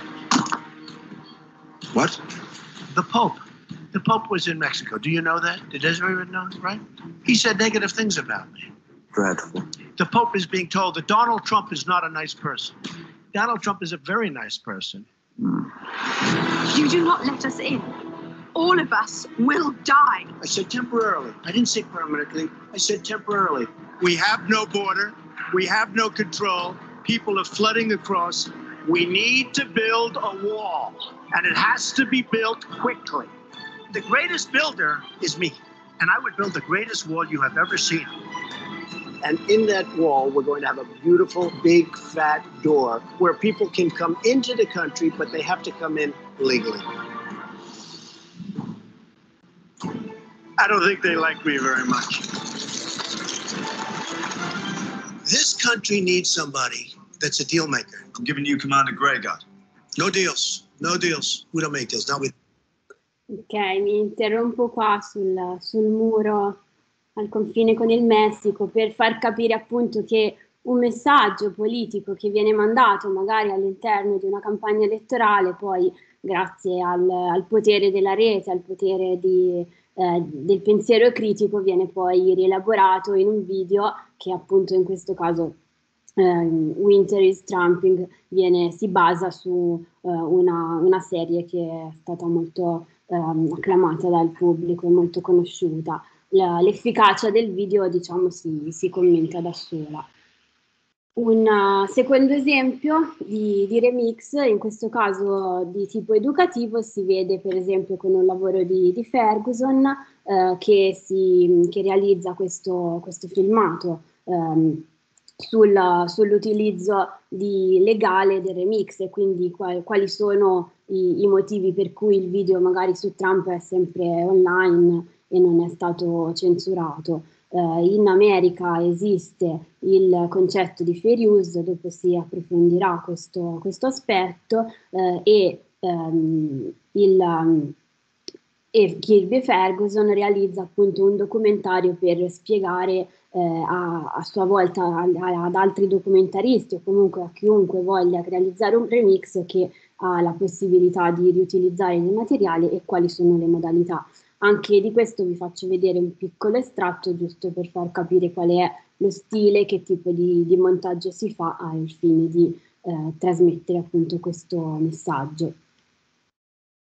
What? The Pope. The Pope was in Mexico. Do you know that? Did everyone know, right? He said negative things about me. Dreadful. The Pope is being told that Donald Trump is not a nice person. Donald Trump is a very nice person. You do not let us in. All of us will die. I said temporarily. I didn't say permanently. I said temporarily. We have no border. We have no control. People are flooding across. We need to build a wall, and it has to be built quickly. The greatest builder is me, and I would build the greatest wall you have ever seen. And in that wall, we're going to have a beautiful, big, fat door where people can come into the country, but they have to come in legally. I don't think they like me very much. This country needs somebody that's a deal maker. I'm giving you Commander Greygut. No deals. No deals. We don't make deals. Not with. Ok, mi interrompo qua sul, sul muro al confine con il Messico per far capire appunto che un messaggio politico che viene mandato magari all'interno di una campagna elettorale, poi grazie al, al potere della rete, al potere di, eh, del pensiero critico, viene poi rielaborato in un video che appunto in questo caso eh, Winter is Trumping viene, si basa su eh, una, una serie che è stata molto ehm, acclamata dal pubblico e molto conosciuta. La, l'efficacia del video, diciamo, si, si commenta da sola. Un uh, secondo esempio di, di remix, in questo caso di tipo educativo, si vede per esempio con un lavoro di, di Ferguson uh, che, si, che realizza questo, questo filmato um, sul, sull'utilizzo di legale del remix, e quindi qual, quali sono i, i motivi per cui il video magari su Trump è sempre online e non è stato censurato. Uh, in America esiste il concetto di fair use, dopo si approfondirà questo, questo aspetto, uh, e, um, il, um, e Kirby Ferguson realizza appunto un documentario per spiegare uh, a, a sua volta a, a, ad altri documentaristi o comunque a chiunque voglia realizzare un remix che ha la possibilità di riutilizzare il materiale e quali sono le modalità. Anche di questo vi faccio vedere un piccolo estratto, giusto per far capire qual è lo stile, che tipo di, di montaggio si fa al fine di eh, trasmettere appunto questo messaggio.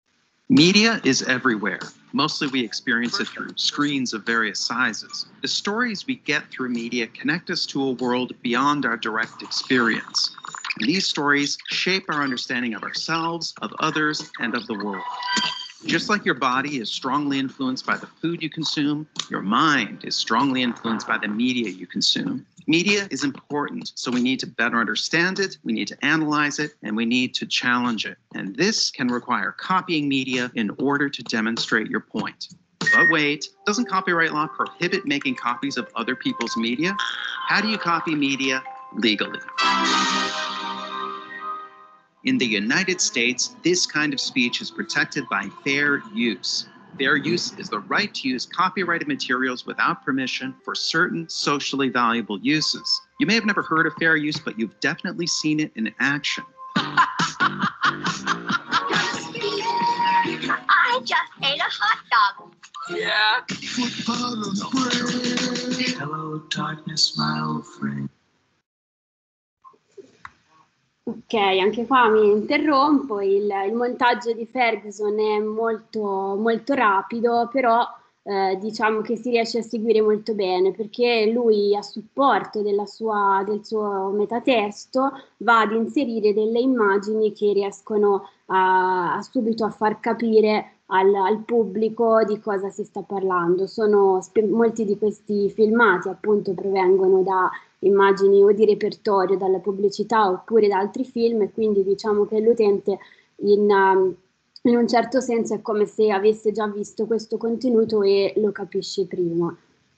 Media is everywhere. Mostly we experience it through screens of various sizes. The stories we get through media connect us to a world beyond our direct experience. These stories shape our understanding of ourselves, of others, and of the world. Just like your body is strongly influenced by the food you consume, your mind is strongly influenced by the media you consume. Media is important, so we need to better understand it, we need to analyze it, and we need to challenge it. And this can require copying media in order to demonstrate your point. But wait, doesn't copyright law prohibit making copies of other people's media? How do you copy media legally? In the United States, this kind of speech is protected by fair use. Fair use is the right to use copyrighted materials without permission for certain socially valuable uses. You may have never heard of fair use, but you've definitely seen it in action. I just ate a hot dog. Yeah. Hello, darkness, my old friend. Ok, anche qua mi interrompo, il, il montaggio di Ferguson è molto, molto rapido, però eh, diciamo che si riesce a seguire molto bene, perché lui a supporto della sua, del suo metatesto va ad inserire delle immagini che riescono a, a subito a far capire al, al pubblico di cosa si sta parlando. Sono, molti di questi filmati appunto provengono da immagini o di repertorio, dalla pubblicità oppure da altri film, e quindi diciamo che l'utente in, um, in un certo senso è come se avesse già visto questo contenuto e lo capisce prima.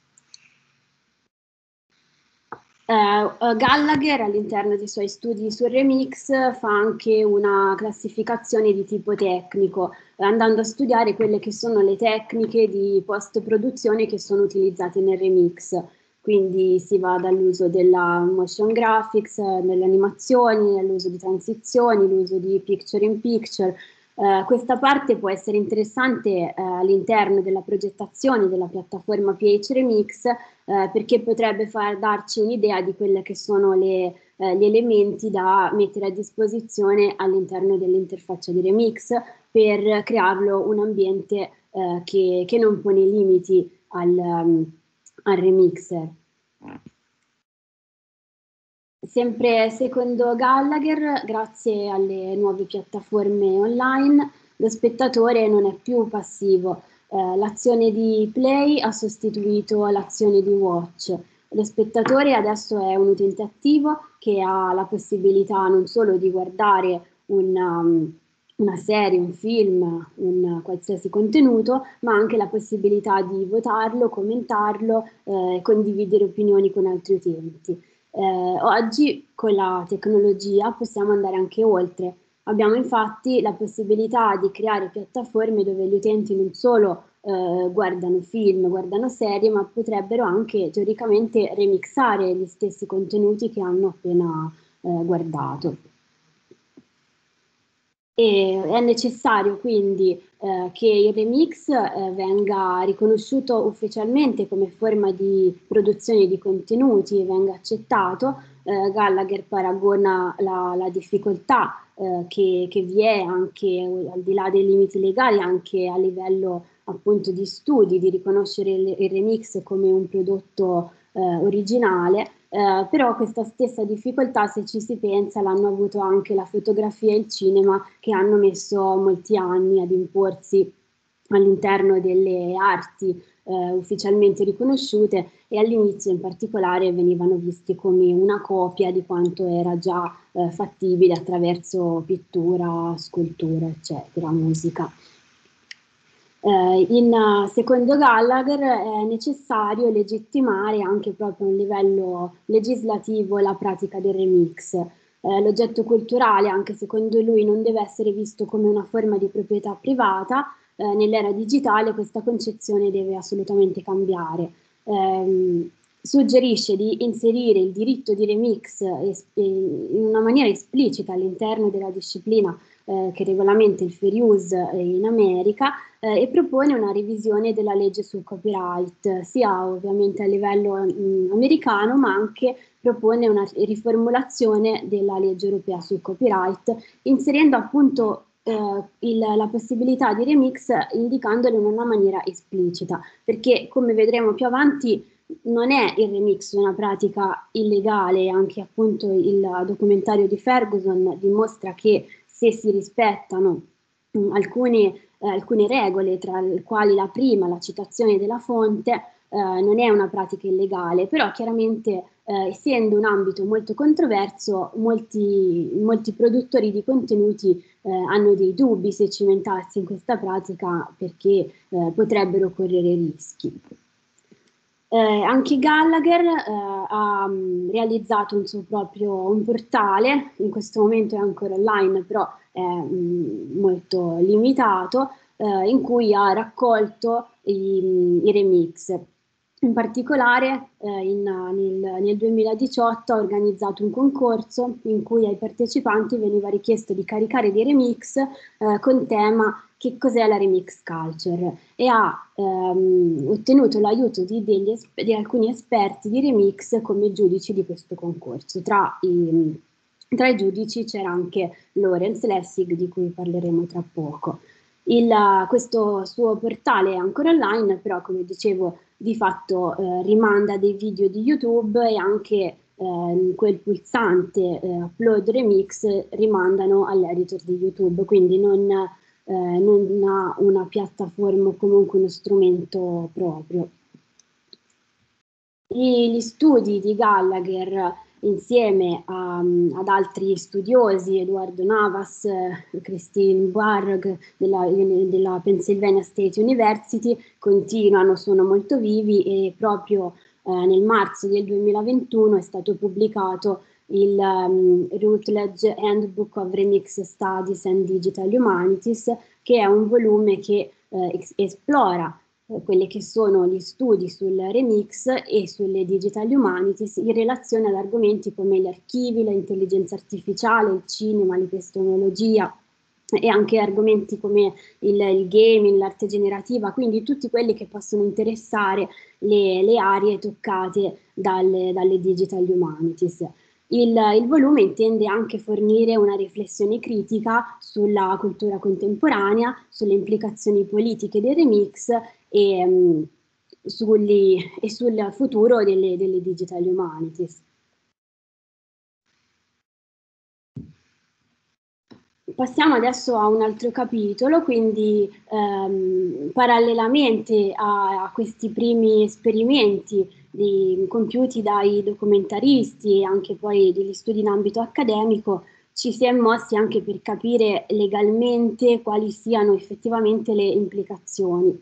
Uh, Gallagher all'interno dei suoi studi sul remix fa anche una classificazione di tipo tecnico, andando a studiare quelle che sono le tecniche di post-produzione che sono utilizzate nel remix. Quindi si va dall'uso della motion graphics, nelle animazioni, all'uso di transizioni, l'uso di picture in picture. Uh, questa parte può essere interessante uh, all'interno della progettazione della piattaforma P H Remix uh, perché potrebbe far darci un'idea di quelle che sono le, uh, gli elementi da mettere a disposizione all'interno dell'interfaccia di Remix per crearlo un ambiente uh, che, che non pone limiti al, um, al remixer. Sempre secondo Gallagher, grazie alle nuove piattaforme online, lo spettatore non è più passivo. Eh, l'azione di play ha sostituito l'azione di watch. Lo spettatore adesso è un utente attivo che ha la possibilità non solo di guardare una, una serie, un film, un qualsiasi contenuto, ma anche la possibilità di votarlo, commentarlo e eh, condividere opinioni con altri utenti. Eh, oggi con la tecnologia possiamo andare anche oltre. Abbiamo infatti la possibilità di creare piattaforme dove gli utenti non solo eh, guardano film, guardano serie, ma potrebbero anche teoricamente remixare gli stessi contenuti che hanno appena eh, guardato. E è necessario quindi eh, che il remix eh, venga riconosciuto ufficialmente come forma di produzione di contenuti e venga accettato. Eh, Gallagher paragona la, la difficoltà eh, che, che vi è anche al di là dei limiti legali, anche a livello appunto di studi, di riconoscere il, il remix come un prodotto eh, originale. Eh, però questa stessa difficoltà, se ci si pensa, l'hanno avuto anche la fotografia e il cinema, che hanno messo molti anni ad imporsi all'interno delle arti eh, ufficialmente riconosciute, e all'inizio in particolare venivano visti come una copia di quanto era già eh, fattibile attraverso pittura, scultura, eccetera, musica. Eh, in, uh, secondo Gallagher è necessario legittimare anche proprio a un livello legislativo la pratica del remix. Eh, l'oggetto culturale, anche secondo lui, non deve essere visto come una forma di proprietà privata. Eh, nell'era digitale questa concezione deve assolutamente cambiare. Eh, suggerisce di inserire il diritto di remix es- in una maniera esplicita all'interno della disciplina eh, che regolamenta il fair use in America, eh, e propone una revisione della legge sul copyright, sia ovviamente a livello mh, americano, ma anche propone una riformulazione della legge europea sul copyright, inserendo appunto eh, il, la possibilità di remix indicandolo in una maniera esplicita, perché come vedremo più avanti non è il remix una pratica illegale, anche appunto il documentario di Ferguson dimostra che se si rispettano mh, alcune, eh, alcune regole, tra le quali la prima, la citazione della fonte, eh, non è una pratica illegale, però chiaramente eh, essendo un ambito molto controverso, molti, molti produttori di contenuti eh, hanno dei dubbi se cimentarsi in questa pratica perché eh, potrebbero correre rischi. Eh, anche Gallagher eh, ha mh, realizzato un suo proprio un portale, in questo momento è ancora online, però è mh, molto limitato, eh, in cui ha raccolto i, i remix. In particolare eh, in, nel, nel duemiladiciotto ha organizzato un concorso in cui ai partecipanti veniva richiesto di caricare dei remix eh, con tema che cos'è la remix culture e ha ehm, ottenuto l'aiuto di, degli di alcuni esperti di remix come giudici di questo concorso. Tra i, tra i giudici c'era anche Lawrence Lessig, di cui parleremo tra poco. Il, questo suo portale è ancora online, però come dicevo di fatto eh, rimanda dei video di YouTube e anche eh, quel pulsante eh, upload remix rimandano all'editor di YouTube, quindi non, eh, non ha una piattaforma o comunque uno strumento proprio. Gli, gli studi di Gallagher insieme a, ad altri studiosi, Eduardo Navas, eh, Christine Barg della, della Pennsylvania State University, continuano, sono molto vivi e proprio eh, nel marzo del duemilaventuno è stato pubblicato il um, Routledge Handbook of Remix Studies and Digital Humanities, che è un volume che eh, es- esplora quelli che sono gli studi sul remix e sulle digital humanities in relazione ad argomenti come gli archivi, l'intelligenza artificiale, il cinema, l'epistemologia e anche argomenti come il, il gaming, l'arte generativa, quindi tutti quelli che possono interessare le, le aree toccate dalle, dalle digital humanities. Il, il volume intende anche fornire una riflessione critica sulla cultura contemporanea, sulle implicazioni politiche del remix e, um, sugli, e sul futuro delle, delle digital humanities. Passiamo adesso a un altro capitolo, quindi ehm, parallelamente a, a questi primi esperimenti di, compiuti dai documentaristi e anche poi degli studi in ambito accademico, ci si è mossi anche per capire legalmente quali siano effettivamente le implicazioni.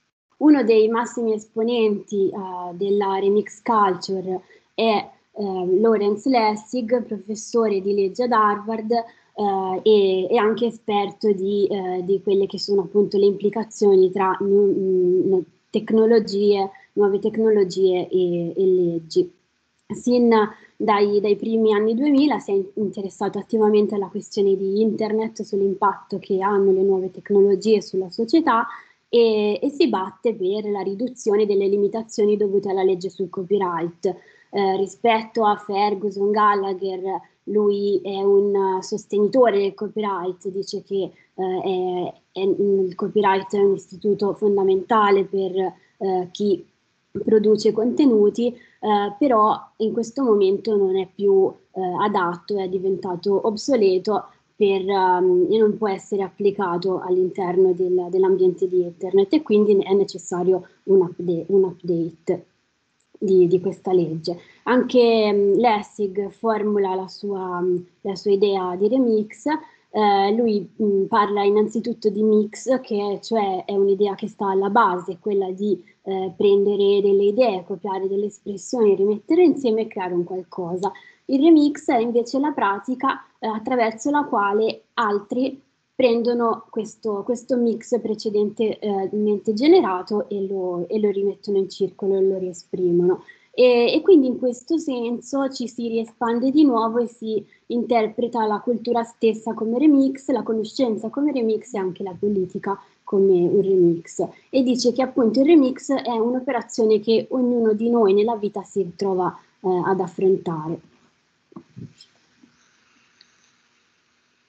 Uno dei massimi esponenti uh, della remix culture è uh, Lawrence Lessig, professore di legge ad Harvard, Uh, e, e anche esperto di, uh, di quelle che sono appunto le implicazioni tra nu- nu- tecnologie, nuove tecnologie e, e leggi. Sin dai, dai primi anni duemila si è interessato attivamente alla questione di internet, sull'impatto che hanno le nuove tecnologie sulla società e, e si batte per la riduzione delle limitazioni dovute alla legge sul copyright. Eh, rispetto a Ferguson, Gallagher, lui è un sostenitore del copyright, dice che eh, è, è, il copyright è un istituto fondamentale per eh, chi produce contenuti, eh, però in questo momento non è più eh, adatto, è diventato obsoleto per, um, e non può essere applicato all'interno del, dell'ambiente di internet e quindi è necessario un, update, un update di, di questa legge. Anche um, Lessig formula la sua, um, la sua idea di remix. Eh, lui mh, parla innanzitutto di mix, che cioè è un'idea che sta alla base, quella di eh, prendere delle idee, copiare delle espressioni, rimettere insieme e creare un qualcosa. Il remix è invece la pratica eh, attraverso la quale altri prendono questo, questo mix precedentemente generato e lo, e lo rimettono in circolo e lo riesprimono. E, e quindi in questo senso ci si riespande di nuovo e si interpreta la cultura stessa come remix, la conoscenza come remix e anche la politica come un remix. E dice che appunto il remix è un'operazione che ognuno di noi nella vita si ritrova eh, ad affrontare.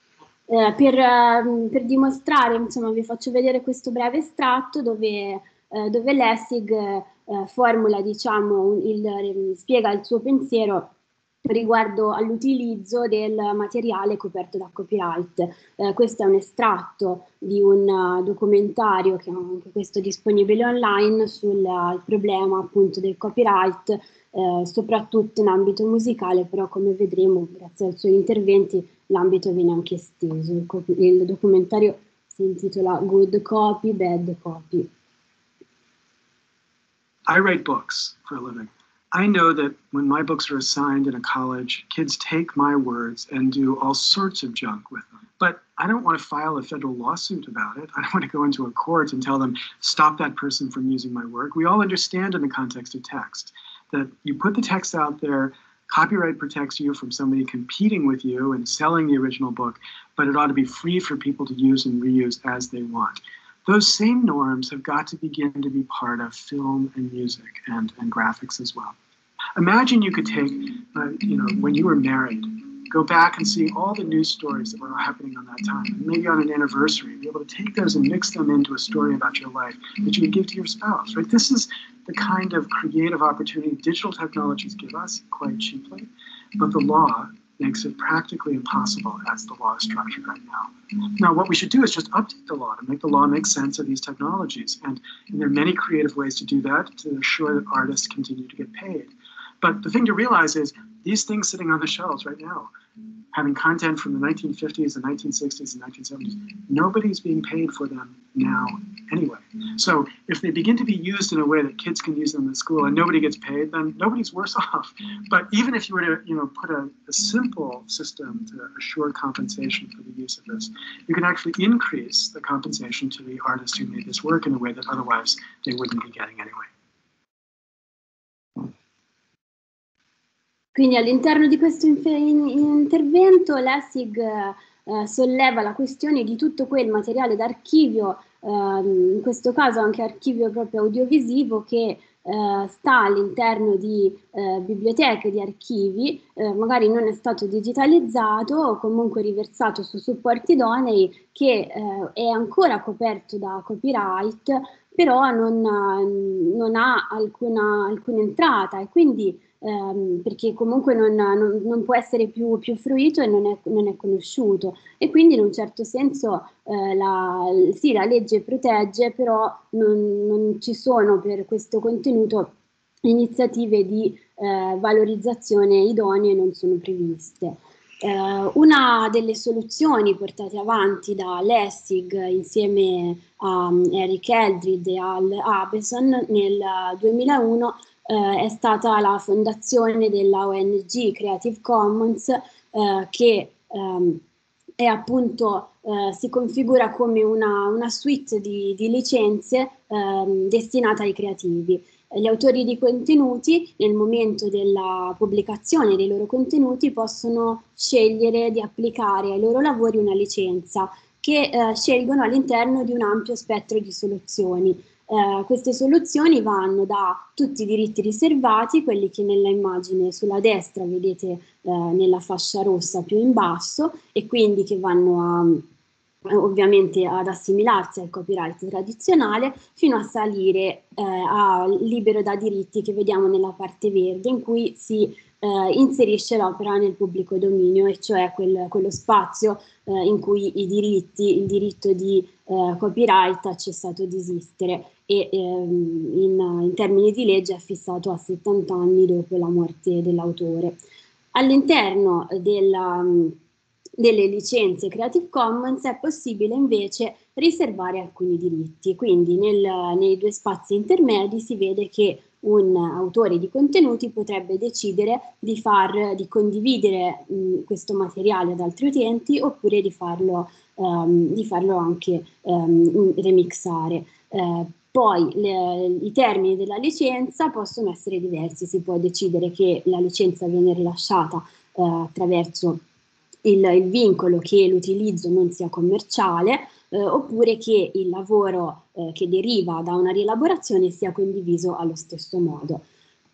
Eh, per, eh, per dimostrare, insomma, vi faccio vedere questo breve estratto dove, eh, dove Lessig eh, formula, diciamo, il, spiega il suo pensiero riguardo all'utilizzo del materiale coperto da copyright. Eh, questo è un estratto di un uh, documentario, che è anche questo disponibile online, sul uh, problema appunto del copyright, eh, soprattutto in ambito musicale, però come vedremo grazie ai suoi interventi l'ambito viene anche esteso. Il, il documentario si intitola Good Copy, Bad Copy. I write books for a living. I know that when my books are assigned in a college, kids take my words and do all sorts of junk with them. But I don't want to file a federal lawsuit about it. I don't want to go into a court and tell them, stop that person from using my work. We all understand in the context of text that you put the text out there, copyright protects you from somebody competing with you and selling the original book, but it ought to be free for people to use and reuse as they want. Those same norms have got to begin to be part of film and music and, and graphics as well. Imagine you could take, uh, you know, when you were married, go back and see all the news stories that were happening on that time, and maybe on an anniversary, be able to take those and mix them into a story about your life that you would give to your spouse, right? This is the kind of creative opportunity digital technologies give us quite cheaply, but the law makes it practically impossible as the law is structured right now. Now, what we should do is just update the law to make the law make sense of these technologies. And, and there are many creative ways to do that to ensure that artists continue to get paid. But the thing to realize is these things sitting on the shelves right now, having content from the nineteen fifties, the nineteen sixties, and nineteen seventies, nobody's being paid for them now anyway. So if they begin to be used in a way that kids can use them in school and nobody gets paid, then nobody's worse off. But even if you were to, you know, put a, a simple system to assure compensation for the use of this, you can actually increase the compensation to the artists who made this work in a way that otherwise they wouldn't be getting anyway. Quindi all'interno di questo intervento Lessig eh, solleva la questione di tutto quel materiale d'archivio, eh, in questo caso anche archivio proprio audiovisivo, che eh, sta all'interno di eh, biblioteche, di archivi, eh, magari non è stato digitalizzato o comunque riversato su supporti idonei, che eh, è ancora coperto da copyright, però non, non ha alcuna, alcuna entrata, e quindi ehm, perché comunque non, non, non può essere più, più fruito e non è, non è conosciuto, e quindi in un certo senso eh, la, sì, la legge protegge, però non, non ci sono per questo contenuto iniziative di eh, valorizzazione idonee, non sono previste. Uh, una delle soluzioni portate avanti da Lessig insieme a um, Eric Eldred e Al Abeson nel duemilauno uh, è stata la fondazione della O N G Creative Commons, uh, che um, è appunto uh, si configura come una, una suite di, di licenze um, destinata ai creativi. Gli autori di contenuti, nel momento della pubblicazione dei loro contenuti, possono scegliere di applicare ai loro lavori una licenza che eh, scelgono all'interno di un ampio spettro di soluzioni. Eh, queste soluzioni vanno da tutti i diritti riservati, quelli che nella immagine sulla destra vedete eh, nella fascia rossa più in basso, e quindi che vanno a ovviamente ad assimilarsi al copyright tradizionale, fino a salire eh, a libero da diritti, che vediamo nella parte verde, in cui si eh, inserisce l'opera nel pubblico dominio, e cioè quel, quello spazio eh, in cui i diritti, il diritto di eh, copyright ha cessato di esistere, e ehm, in, in termini di legge è fissato a settanta anni dopo la morte dell'autore. All'interno della delle licenze Creative Commons è possibile invece riservare alcuni diritti, quindi nel, nei due spazi intermedi si vede che un autore di contenuti potrebbe decidere di, far, di condividere mh, questo materiale ad altri utenti, oppure di farlo, um, di farlo anche um, remixare. Uh, Poi le, i termini della licenza possono essere diversi, si può decidere che la licenza viene rilasciata uh, attraverso Il, il vincolo che l'utilizzo non sia commerciale, eh, oppure che il lavoro eh, che deriva da una rielaborazione sia condiviso allo stesso modo.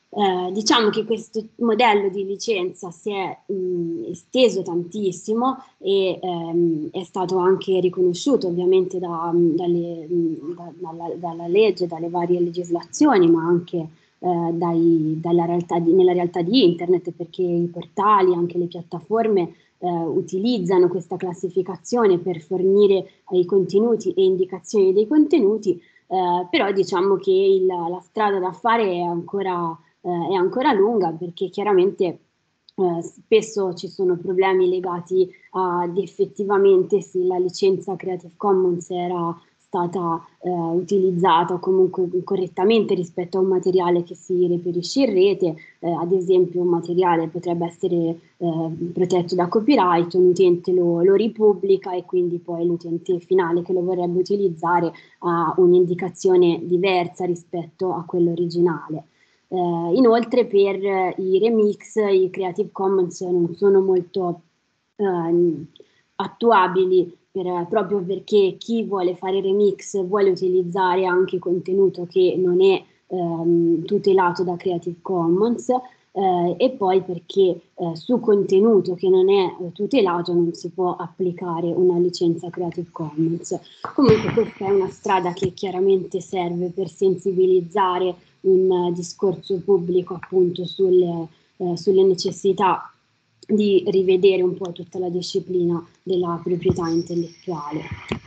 Eh, diciamo che questo modello di licenza si è mh, esteso tantissimo e ehm, è stato anche riconosciuto ovviamente da, dalle, mh, da, dalla, dalla legge, dalle varie legislazioni, ma anche eh, dai, dalla realtà di, nella realtà di internet, perché i portali, anche le piattaforme eh, utilizzano questa classificazione per fornire i contenuti e indicazioni dei contenuti, eh, però diciamo che il, la strada da fare è ancora Eh, è ancora lunga, perché chiaramente eh, spesso ci sono problemi legati ad effettivamente se la licenza Creative Commons era stata eh, utilizzata o comunque correttamente rispetto a un materiale che si reperisce in rete. Eh, ad esempio un materiale potrebbe essere eh, protetto da copyright, un utente lo, lo ripubblica e quindi poi l'utente finale che lo vorrebbe utilizzare ha un'indicazione diversa rispetto a quello originale. Eh, inoltre per i remix i Creative Commons non sono molto eh, attuabili per, proprio perché chi vuole fare remix vuole utilizzare anche contenuto che non è ehm, tutelato da Creative Commons eh, e poi perché eh, su contenuto che non è eh, tutelato non si può applicare una licenza Creative Commons. Comunque questa è una strada che chiaramente serve per sensibilizzare un uh, discorso pubblico appunto sulle, uh, sulle necessità di rivedere un po' tutta la disciplina della proprietà intellettuale.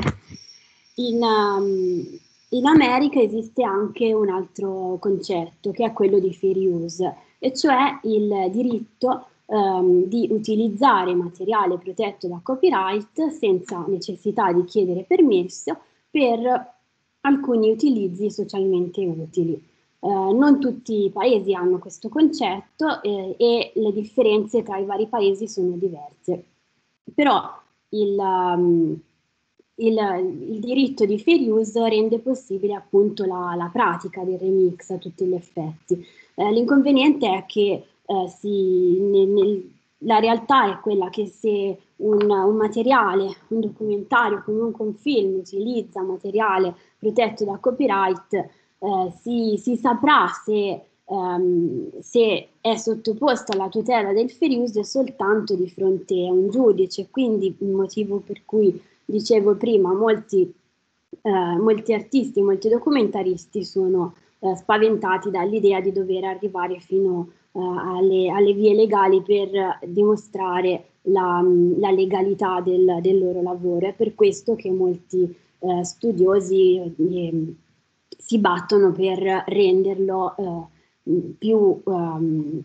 In, um, in America esiste anche un altro concetto che è quello di fair use, e cioè il diritto um, di utilizzare materiale protetto da copyright senza necessità di chiedere permesso per alcuni utilizzi socialmente utili. Uh, non tutti i paesi hanno questo concetto eh, e le differenze tra i vari paesi sono diverse. Però il, um, il, il diritto di fair use rende possibile appunto la, la pratica del remix a tutti gli effetti. Eh, l'inconveniente è che eh, si, nel, nel, la realtà è quella che se un, un materiale, un documentario, comunque un film utilizza materiale protetto da copyright, Eh, si, si saprà se, um, se è sottoposto alla tutela del fair use soltanto di fronte a un giudice, quindi il motivo per cui dicevo prima molti, eh, molti artisti, molti documentaristi sono eh, spaventati dall'idea di dover arrivare fino eh, alle, alle vie legali per dimostrare la, la legalità del, del loro lavoro. È per questo che molti eh, studiosi eh, si battono per renderlo eh, più um,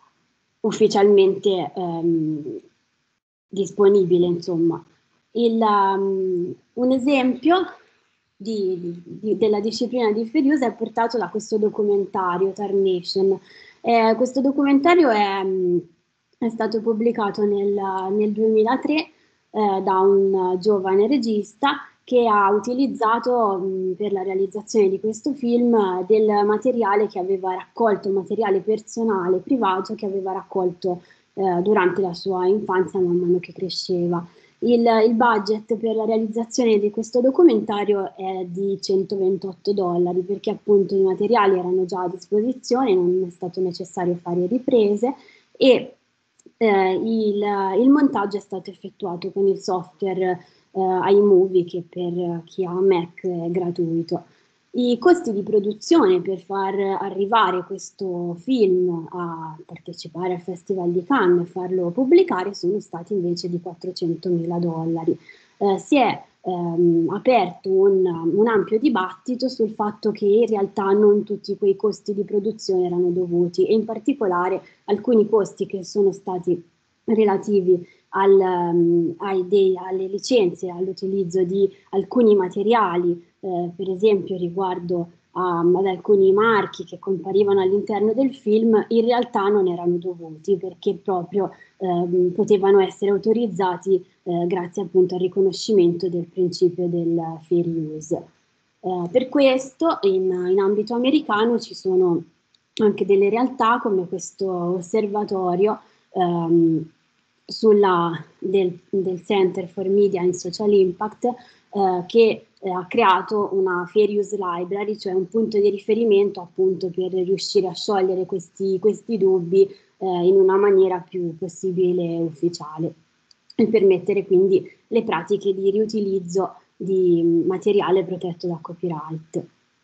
ufficialmente um, disponibile, insomma. Il, um, un esempio di, di, della disciplina di fair use è portato da questo documentario Tarnation. Eh, questo documentario è, è stato pubblicato nel, nel duemilatré eh, da un giovane regista che ha utilizzato mh, per la realizzazione di questo film uh, del materiale che aveva raccolto, materiale personale, privato, che aveva raccolto uh, durante la sua infanzia man mano che cresceva. Il, il budget per la realizzazione di questo documentario è di centoventotto dollari, perché appunto i materiali erano già a disposizione, non è stato necessario fare riprese e eh, il, il montaggio è stato effettuato con il software Uh, iMovie, che per chi ha Mac è gratuito. I costi di produzione per far arrivare questo film a partecipare al Festival di Cannes e farlo pubblicare sono stati invece di quattrocentomila dollari. Uh, si è um, aperto un, un ampio dibattito sul fatto che in realtà non tutti quei costi di produzione erano dovuti, e in particolare alcuni costi che sono stati relativi Al, um, ai dei, alle licenze, all'utilizzo di alcuni materiali, eh, per esempio riguardo a, ad alcuni marchi che comparivano all'interno del film, in realtà non erano dovuti, perché proprio eh, potevano essere autorizzati eh, grazie appunto al riconoscimento del principio del fair use. Eh, per questo in, in ambito americano ci sono anche delle realtà come questo osservatorio ehm, sulla, del, del Center for Media and Social Impact eh, che eh, ha creato una fair use library, cioè un punto di riferimento appunto per riuscire a sciogliere questi, questi dubbi eh, in una maniera più possibile ufficiale e permettere quindi le pratiche di riutilizzo di materiale protetto da copyright.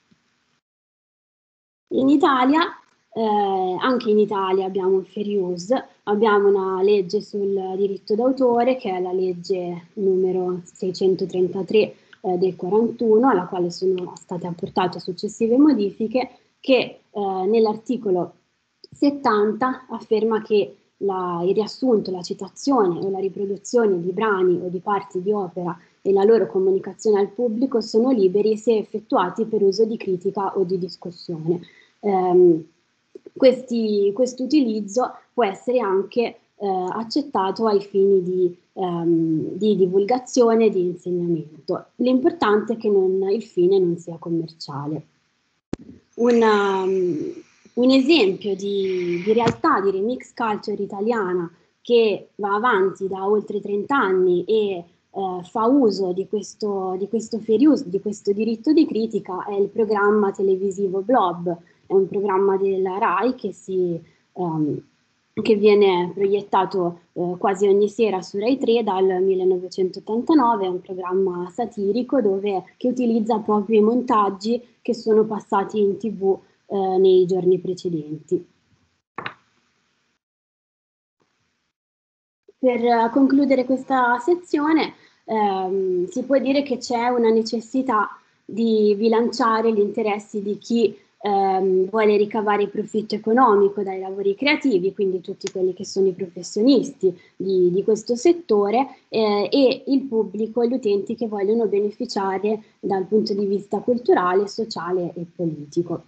In Italia, eh, anche in Italia abbiamo il fair use, abbiamo una legge sul diritto d'autore che è la legge numero seicentotrentatré eh, del quarantuno, alla quale sono state apportate successive modifiche, che eh, nell'articolo settanta afferma che la, il riassunto, la citazione o la riproduzione di brani o di parti di opera e la loro comunicazione al pubblico sono liberi se effettuati per uso di critica o di discussione. Um, questo utilizzo può essere anche uh, accettato ai fini di, um, di divulgazione e di insegnamento. L'importante è che non, il fine non sia commerciale. Una, um, un esempio di, di realtà di remix culture italiana che va avanti da oltre trenta anni e Uh, fa uso di questo, di questo fair use, di questo diritto di critica, è il programma televisivo Blob, è un programma della RAI che, si, um, che viene proiettato uh, quasi ogni sera su Rai tre dal millenovecentottantanove, è un programma satirico dove, che utilizza proprio i montaggi che sono passati in tv uh, nei giorni precedenti. Per uh, concludere questa sezione ehm, si può dire che c'è una necessità di bilanciare gli interessi di chi ehm, vuole ricavare profitto economico dai lavori creativi, quindi tutti quelli che sono i professionisti di, di questo settore, eh, e il pubblico, gli utenti che vogliono beneficiare dal punto di vista culturale, sociale e politico.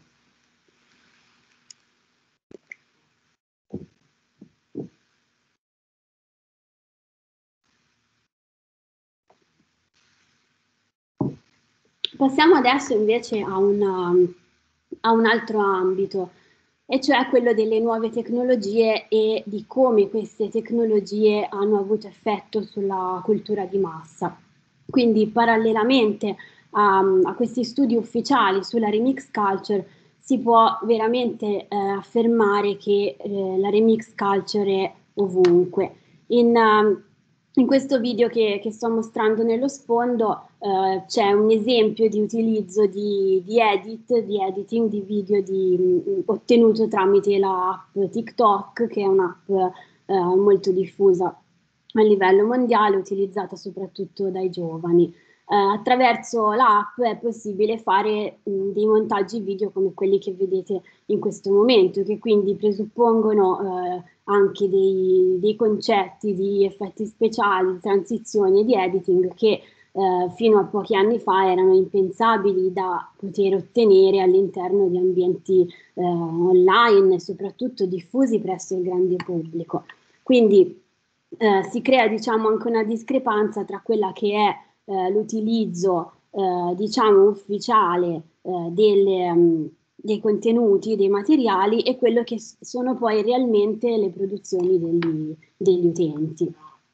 Passiamo adesso invece a, una, a un altro ambito, e cioè quello delle nuove tecnologie e di come queste tecnologie hanno avuto effetto sulla cultura di massa. Quindi parallelamente a, a questi studi ufficiali sulla remix culture si può veramente eh, affermare che eh, la remix culture è ovunque. In, uh, in questo video che, che sto mostrando nello sfondo uh, c'è un esempio di utilizzo di, di edit, di editing di video di, mh, ottenuto tramite l'app TikTok, che è un'app uh, molto diffusa a livello mondiale, utilizzata soprattutto dai giovani. Uh, attraverso l'app è possibile fare mh, dei montaggi video come quelli che vedete in questo momento, che quindi presuppongono uh, anche dei, dei concetti di effetti speciali, di transizioni e di editing che uh, fino a pochi anni fa erano impensabili da poter ottenere all'interno di ambienti uh, online e soprattutto diffusi presso il grande pubblico. Quindi uh, si crea, diciamo, anche una discrepanza tra quella che è Uh, l'utilizzo uh, diciamo ufficiale uh, delle, um, dei contenuti, dei materiali e quello che sono poi realmente le produzioni degli, degli utenti.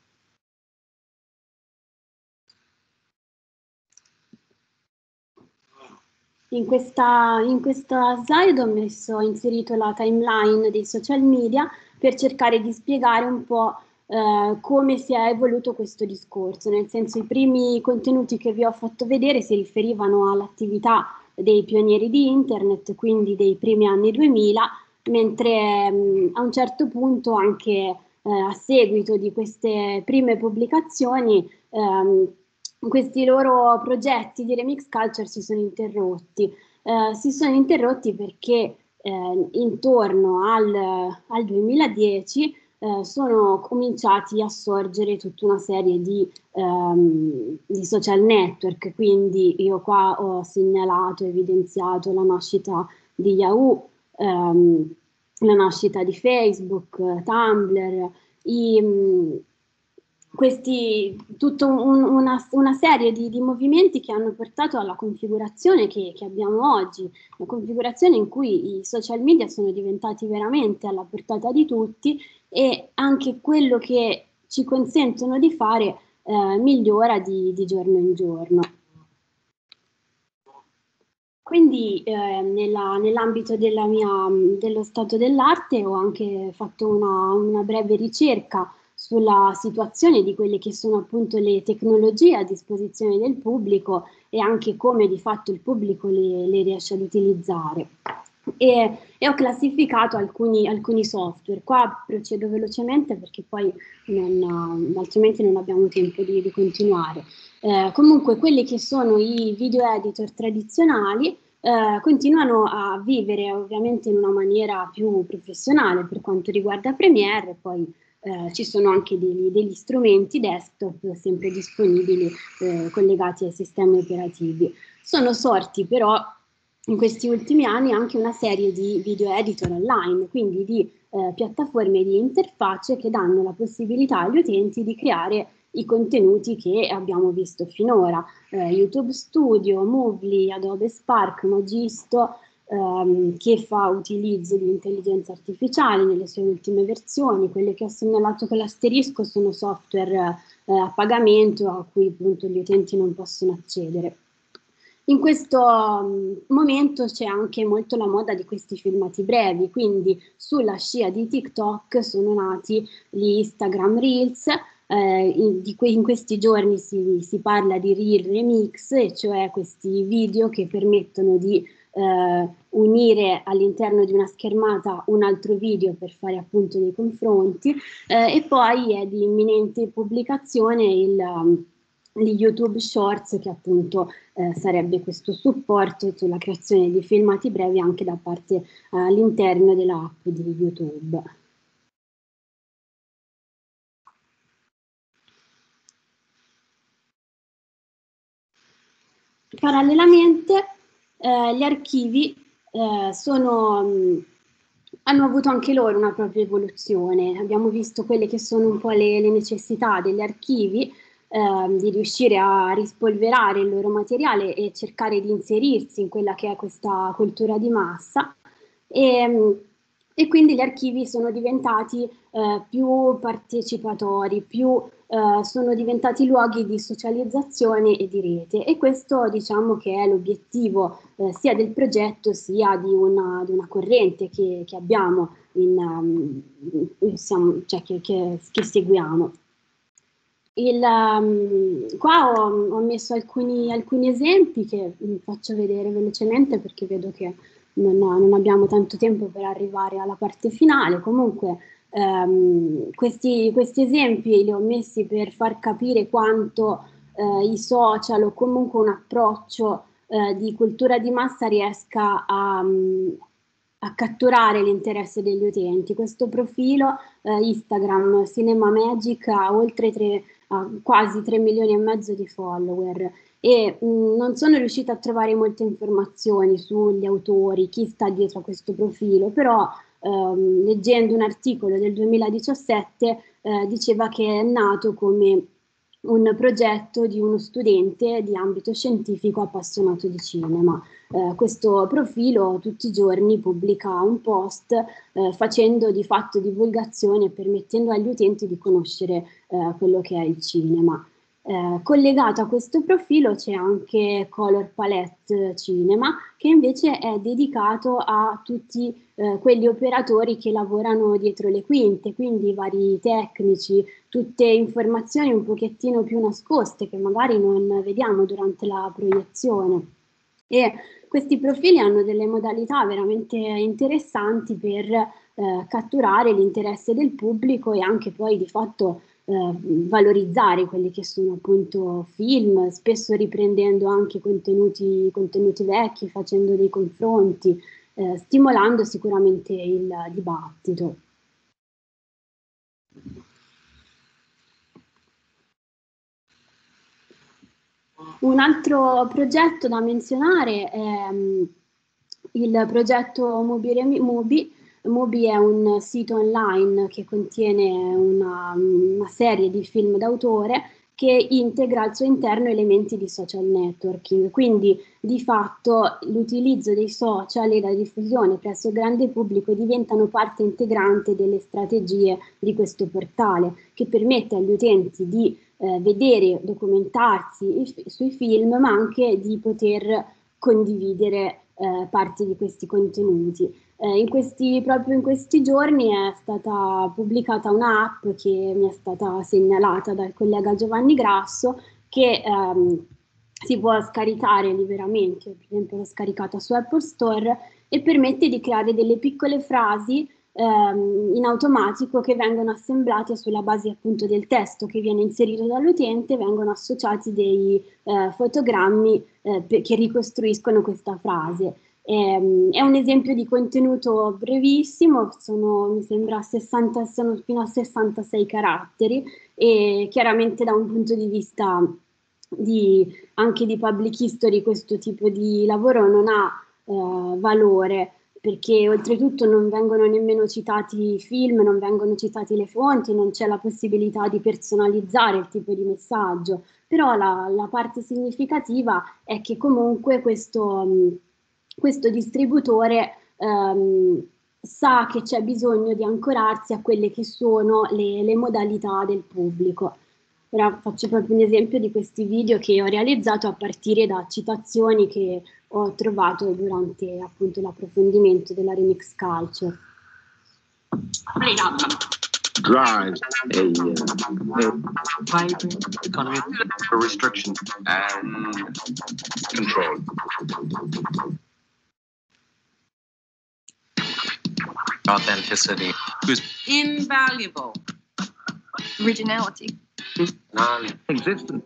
In questa, in questa slide ho messo, ho inserito la timeline dei social media per cercare di spiegare un po' Uh, come si è evoluto questo discorso, nel senso i primi contenuti che vi ho fatto vedere si riferivano all'attività dei pionieri di internet, quindi dei primi anni duemila, mentre um, a un certo punto anche uh, a seguito di queste prime pubblicazioni um, questi loro progetti di remix culture si sono interrotti. Uh, si sono interrotti perché uh, intorno al, al duemiladieci Eh, sono cominciati a sorgere tutta una serie di, ehm, di social network, quindi io qua ho segnalato, evidenziato la nascita di Yahoo, ehm, la nascita di Facebook, Tumblr, i, mh, questi, tutta un, una, una serie di, di movimenti che hanno portato alla configurazione che, che abbiamo oggi, una configurazione in cui i social media sono diventati veramente alla portata di tutti e anche quello che ci consentono di fare eh, migliora di, di giorno in giorno. quindi eh, nella- nell'ambito della mia, dello stato dell'arte ho anche fatto una, una breve ricerca sulla situazione di quelle che sono appunto le tecnologie a disposizione del pubblico e anche come di fatto il pubblico le, le riesce ad utilizzare. E, e ho classificato alcuni, alcuni software. Qua procedo velocemente perché poi non, altrimenti non abbiamo tempo di, di continuare. Eh, comunque quelli che sono i video editor tradizionali eh, continuano a vivere ovviamente in una maniera più professionale per quanto riguarda Premiere, poi eh, ci sono anche degli, degli strumenti desktop sempre disponibili eh, collegati ai sistemi operativi. Sono sorti però in questi ultimi anni anche una serie di video editor online, quindi di eh, piattaforme di interfacce che danno la possibilità agli utenti di creare i contenuti che abbiamo visto finora. Eh, YouTube Studio, Movely, Adobe Spark, Magisto, ehm, che fa utilizzo di intelligenza artificiale nelle sue ultime versioni. Quelle che ho segnalato con l'asterisco sono software eh, a pagamento a cui appunto gli utenti non possono accedere. In questo um, momento c'è anche molto la moda di questi filmati brevi, quindi sulla scia di TikTok sono nati gli Instagram Reels, eh, in, di que in questi giorni si, si parla di Reel Remix, e cioè questi video che permettono di eh, unire all'interno di una schermata un altro video per fare appunto dei confronti, eh, e poi è di imminente pubblicazione il... Um, gli YouTube Shorts, che appunto eh, sarebbe questo supporto sulla creazione di filmati brevi anche da parte eh, all'interno dell'app di YouTube. Parallelamente eh, gli archivi eh, sono, mh, hanno avuto anche loro una propria evoluzione. Abbiamo visto quelle che sono un po' le, le necessità degli archivi, Ehm, di riuscire a rispolverare il loro materiale e cercare di inserirsi in quella che è questa cultura di massa, e, e quindi gli archivi sono diventati eh, più partecipatori, più eh, sono diventati luoghi di socializzazione e di rete, e questo diciamo che è l'obiettivo eh, sia del progetto sia di una, di una corrente che, che abbiamo, in, um, siamo, cioè che, che, che seguiamo. Il, um, qua ho, ho messo alcuni, alcuni esempi che vi faccio vedere velocemente perché vedo che non, non abbiamo tanto tempo per arrivare alla parte finale. Comunque um, questi, questi esempi li ho messi per far capire quanto uh, i social o comunque un approccio uh, di cultura di massa riesca a, um, a catturare l'interesse degli utenti. Questo profilo uh, Instagram Cinema Magic ha oltre tre quasi tre milioni e mezzo di follower, e mh, non sono riuscita a trovare molte informazioni sugli autori, chi sta dietro a questo profilo, però ehm, leggendo un articolo del duemiladiciassette eh, diceva che è nato come un progetto di uno studente di ambito scientifico appassionato di cinema. Eh, questo profilo tutti i giorni pubblica un post eh, facendo di fatto divulgazione e permettendo agli utenti di conoscere eh, quello che è il cinema. Eh, collegato a questo profilo c'è anche Color Palette Cinema, che invece è dedicato a tutti eh, quegli operatori che lavorano dietro le quinte, quindi vari tecnici, tutte informazioni un pochettino più nascoste che magari non vediamo durante la proiezione. E questi profili hanno delle modalità veramente interessanti per eh, catturare l'interesse del pubblico e anche poi di fatto Eh, valorizzare quelli che sono appunto film, spesso riprendendo anche contenuti, contenuti vecchi, facendo dei confronti, eh, stimolando sicuramente il dibattito. Un altro progetto da menzionare è um, il progetto Mubi. Mubi Mubi è un sito online che contiene una, una serie di film d'autore che integra al suo interno elementi di social networking, quindi di fatto l'utilizzo dei social e la diffusione presso il grande pubblico diventano parte integrante delle strategie di questo portale, che permette agli utenti di eh, vedere, documentarsi sui film, ma anche di poter condividere eh, parti di questi contenuti. Eh, in questi, proprio in questi giorni è stata pubblicata un'app che mi è stata segnalata dal collega Giovanni Grasso, che ehm, si può scaricare liberamente, per esempio l'ho scaricata su Apple Store, e permette di creare delle piccole frasi ehm, in automatico che vengono assemblate sulla base appunto del testo che viene inserito dall'utente, vengono associati dei eh, fotogrammi eh, che ricostruiscono questa frase. Eh, è un esempio di contenuto brevissimo, sono, mi sembra sessanta, sono fino a sessantasei caratteri, e chiaramente da un punto di vista di, anche di public history questo tipo di lavoro non ha eh, valore, perché oltretutto non vengono nemmeno citati i film, non vengono citati le fonti, non c'è la possibilità di personalizzare il tipo di messaggio, però la, la parte significativa è che comunque questo, questo distributore ehm, sa che c'è bisogno di ancorarsi a quelle che sono le, le modalità del pubblico. Ora faccio proprio un esempio di questi video che ho realizzato a partire da citazioni che ho trovato durante appunto l'approfondimento della remix culture. Drives a, uh, a vibrant economy for restriction and control. Authenticity. Invaluable. Originality. Non-existent.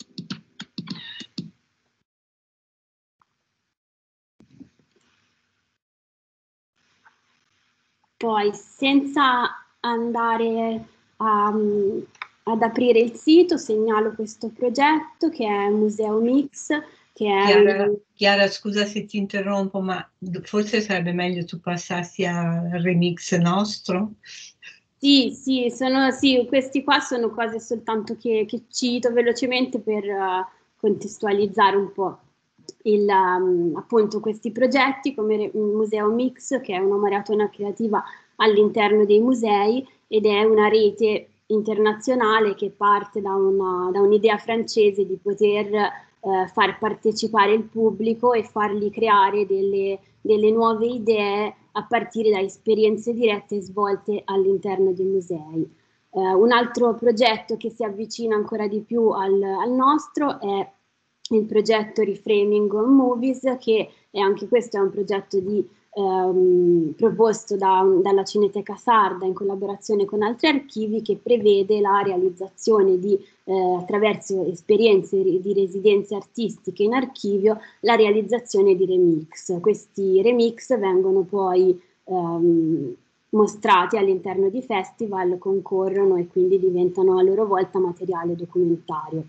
Poi, senza andare a, ad aprire il sito, segnalo questo progetto che è Museo Mix, che è Chiara, un... Chiara, scusa se ti interrompo, ma forse sarebbe meglio tu passassi al remix nostro? Sì, sì, sono, sì, questi qua sono cose soltanto che, che cito velocemente per uh, contestualizzare un po' il, um, appunto questi progetti, come il Museo Mix, che è una maratona creativa all'interno dei musei ed è una rete internazionale che parte da, una, da un'idea francese di poter uh, far partecipare il pubblico e fargli creare delle, delle nuove idee a partire da esperienze dirette svolte all'interno dei musei. Uh, un altro progetto che si avvicina ancora di più al, al nostro è il progetto Reframing on Movies, che è anche questo è un progetto di, um, proposto da, dalla Cineteca Sarda in collaborazione con altri archivi, che prevede la realizzazione di, eh, attraverso esperienze di residenze artistiche in archivio, la realizzazione di remix. Questi remix vengono poi um, mostrati all'interno di festival, concorrono e quindi diventano a loro volta materiale documentario.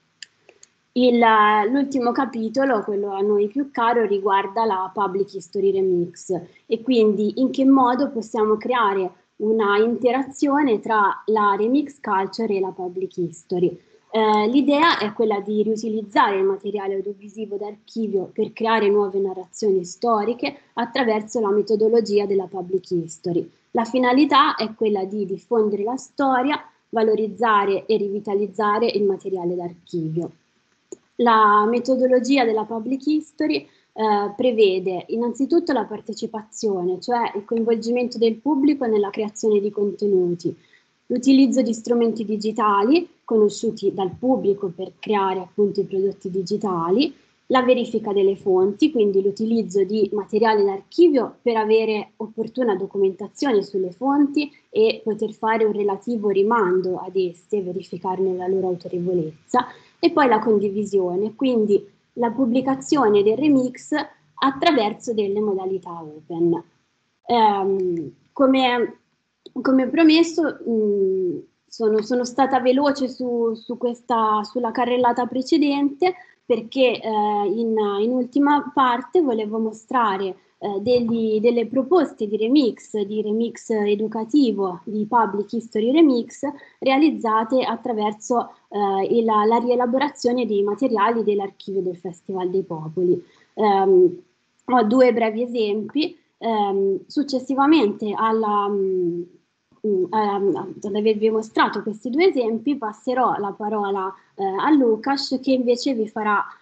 L'ultimo capitolo, quello a noi più caro, riguarda la Public History Remix e quindi in che modo possiamo creare una interazione tra la remix culture e la public history. Eh, l'idea è quella di riutilizzare il materiale audiovisivo d'archivio per creare nuove narrazioni storiche attraverso la metodologia della public history. La finalità è quella di diffondere la storia, valorizzare e rivitalizzare il materiale d'archivio. La metodologia della public history eh, prevede innanzitutto la partecipazione, cioè il coinvolgimento del pubblico nella creazione di contenuti, l'utilizzo di strumenti digitali conosciuti dal pubblico per creare appunto i prodotti digitali, la verifica delle fonti, quindi l'utilizzo di materiale d'archivio per avere opportuna documentazione sulle fonti e poter fare un relativo rimando ad esse, verificarne la loro autorevolezza, e poi la condivisione, quindi la pubblicazione del remix attraverso delle modalità open. Um, come, come promesso, mh, sono, sono stata veloce su, su questa, sulla carrellata precedente, perché eh, in, in ultima parte volevo mostrare eh, degli, delle proposte di remix, di remix educativo, di Public History Remix, realizzate attraverso eh, il, la rielaborazione dei materiali dell'archivio del Festival dei Popoli. Um, ho due brevi esempi. Um, successivamente alla... Um, ad avervi mostrato questi due esempi, passerò la parola eh, a Lucas, che invece vi farà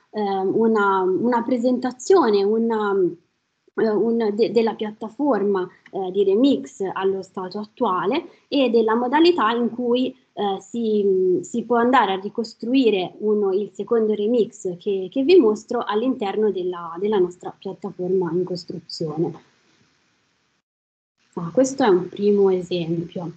eh, una, una presentazione, una, un, de, della piattaforma eh, di remix allo stato attuale e della modalità in cui eh, si, si può andare a ricostruire uno, il secondo remix che, che vi mostro all'interno della, della nostra piattaforma in costruzione. Ah, questo è un primo esempio.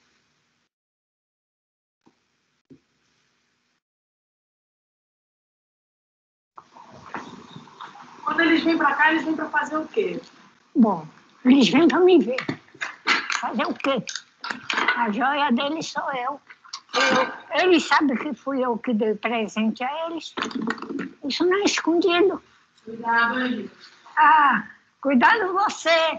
Quando eles vêm para cá, eles vêm para fazer o quê? Bom, eles vêm para me ver. Fazer o quê? A joia deles sou eu. eu. Eles sabem que fui eu que dei presente a eles. Isso não é escondido. Cuidado aí. Ah, cuidado você.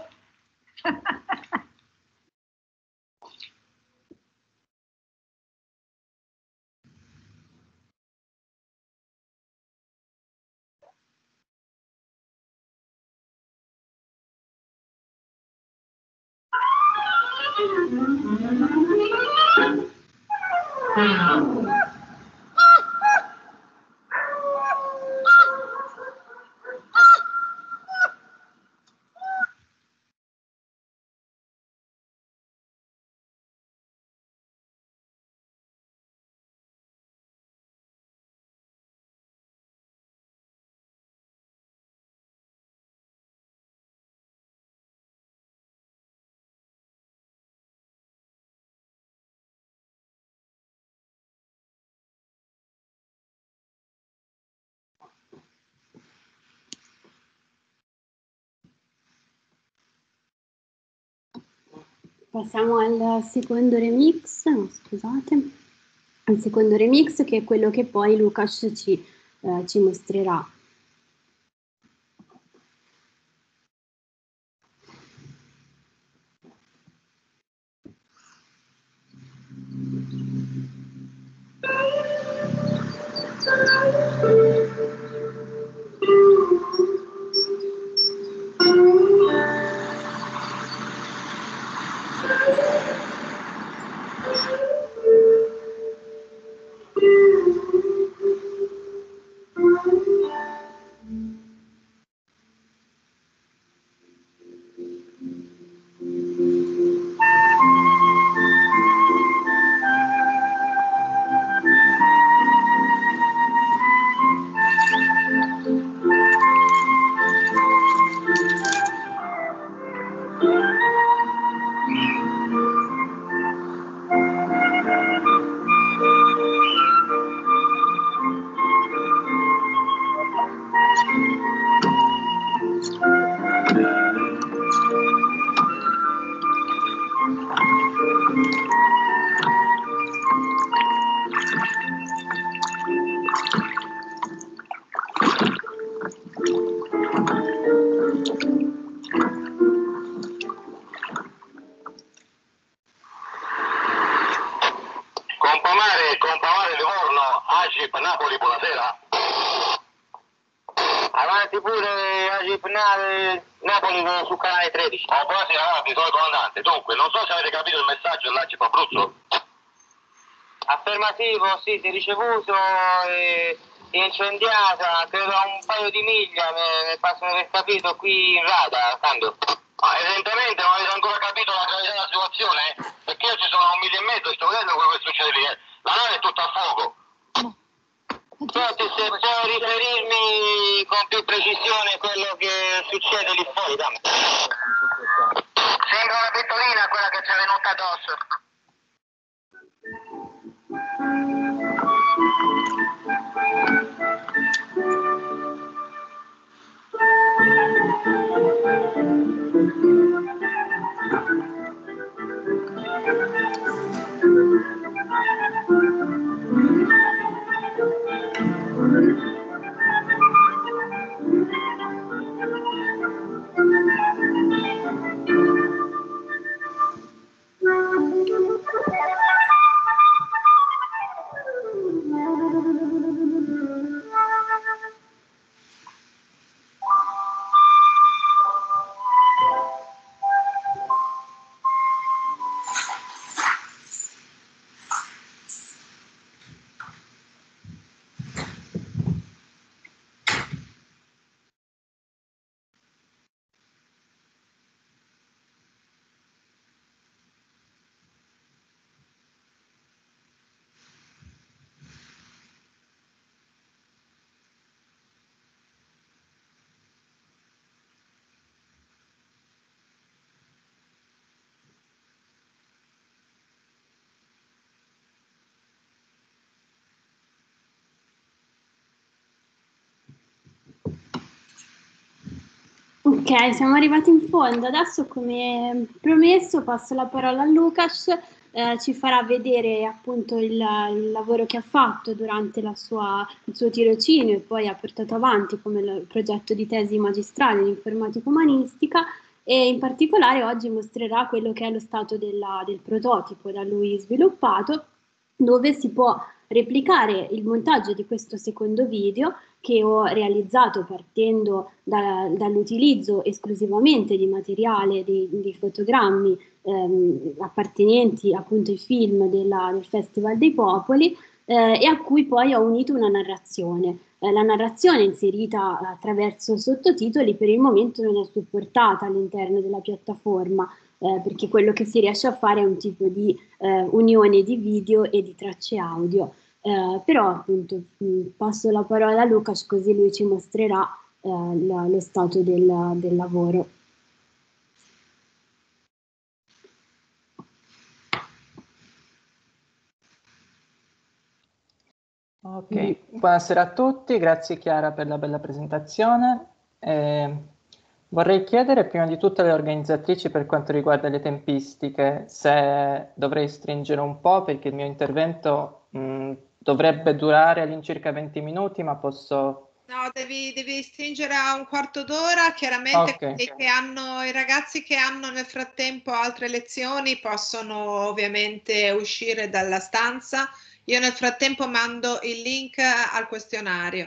Passiamo al secondo remix, no, scusate, al secondo remix che è quello che poi Lukács ci, eh, ci mostrerà. Compamare, Compamare Livorno, Agip Napoli, buonasera. Avanti pure Agip Napoli su canale tredici. Oh, buonasera, avanti, sono il comandante. Dunque, non so se avete capito il messaggio dell'Agip Abruzzo. Affermativo, sì, si è ricevuto, è incendiata, credo a un paio di miglia, ne possono aver capito qui in rada, cambio. Ma evidentemente non avete ancora capito la gravità della situazione, perché io ci sono a un miglio e mezzo e sto vedendo quello che succede lì. Eh. La nave è tutta a fuoco. Senti, se puoi riferirmi con più precisione quello che succede lì fuori, dammi. Sembra una pettolina quella che ci è venuta addosso. Ok, siamo arrivati in fondo. Adesso, come promesso, passo la parola a Lucas. Eh, ci farà vedere appunto il, il lavoro che ha fatto durante la sua, il suo tirocinio e poi ha portato avanti come il progetto di tesi magistrale in informatica umanistica, e in particolare oggi mostrerà quello che è lo stato della, del prototipo da lui sviluppato, dove si può replicare il montaggio di questo secondo video che ho realizzato partendo da, dall'utilizzo esclusivamente di materiale, di, di fotogrammi ehm, appartenenti appunto ai film della, del Festival dei Popoli, eh, e a cui poi ho unito una narrazione. Eh, la narrazione inserita attraverso sottotitoli per il momento non è supportata all'interno della piattaforma, eh, perché quello che si riesce a fare è un tipo di eh, unione di video e di tracce audio. Eh, però appunto mh, passo la parola a Lucas, così lui ci mostrerà eh, la, lo stato del, del lavoro. Ok, buonasera a tutti, grazie Chiara per la bella presentazione. Eh, vorrei chiedere prima di tutto alle organizzatrici, per quanto riguarda le tempistiche, se dovrei stringere un po', perché il mio intervento mh, dovrebbe durare all'incirca venti minuti, ma posso... No, devi, devi stringere a un quarto d'ora. Chiaramente Ok. quelli che hanno, i ragazzi che hanno nel frattempo altre lezioni possono ovviamente uscire dalla stanza. Io nel frattempo mando il link al questionario.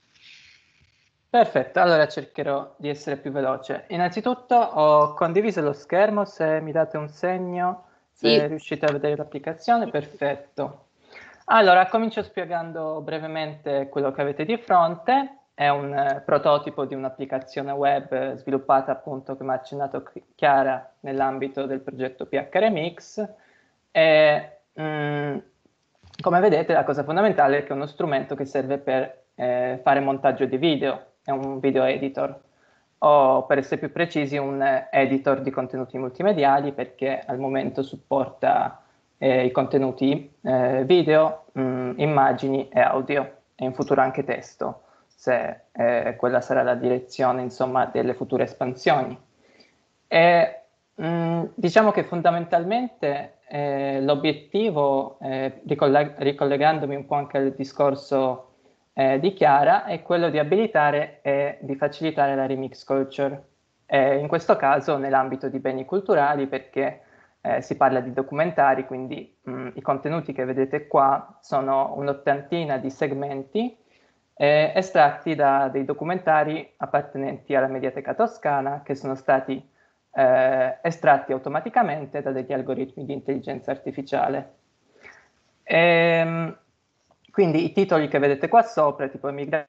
Perfetto, allora cercherò di essere più veloce. Innanzitutto ho condiviso lo schermo, se mi date un segno, se Sì. riuscite a vedere l'applicazione, perfetto. Allora, comincio spiegando brevemente quello che avete di fronte. È un eh, prototipo di un'applicazione web eh, sviluppata appunto, come ha accennato Chiara, nell'ambito del progetto P H Remix. E, mh, come vedete, la cosa fondamentale è che è uno strumento che serve per eh, fare montaggio di video, è un video editor, o per essere più precisi un eh, editor di contenuti multimediali, perché al momento supporta eh, i contenuti eh, video, mh, immagini e audio, e in futuro anche testo, se eh, quella sarà la direzione, insomma, delle future espansioni. E, mh, diciamo che fondamentalmente eh, l'obiettivo, eh, ricolleg- ricollegandomi un po' anche al discorso eh, di Chiara, è quello di abilitare e di facilitare la remix culture, eh, in questo caso nell'ambito di beni culturali, perché eh, si parla di documentari, quindi mh, i contenuti che vedete qua sono un'ottantina di segmenti eh, estratti da dei documentari appartenenti alla Mediateca Toscana, che sono stati eh, estratti automaticamente da degli algoritmi di intelligenza artificiale. Ehm, quindi i titoli che vedete qua sopra, tipo Emigrazione,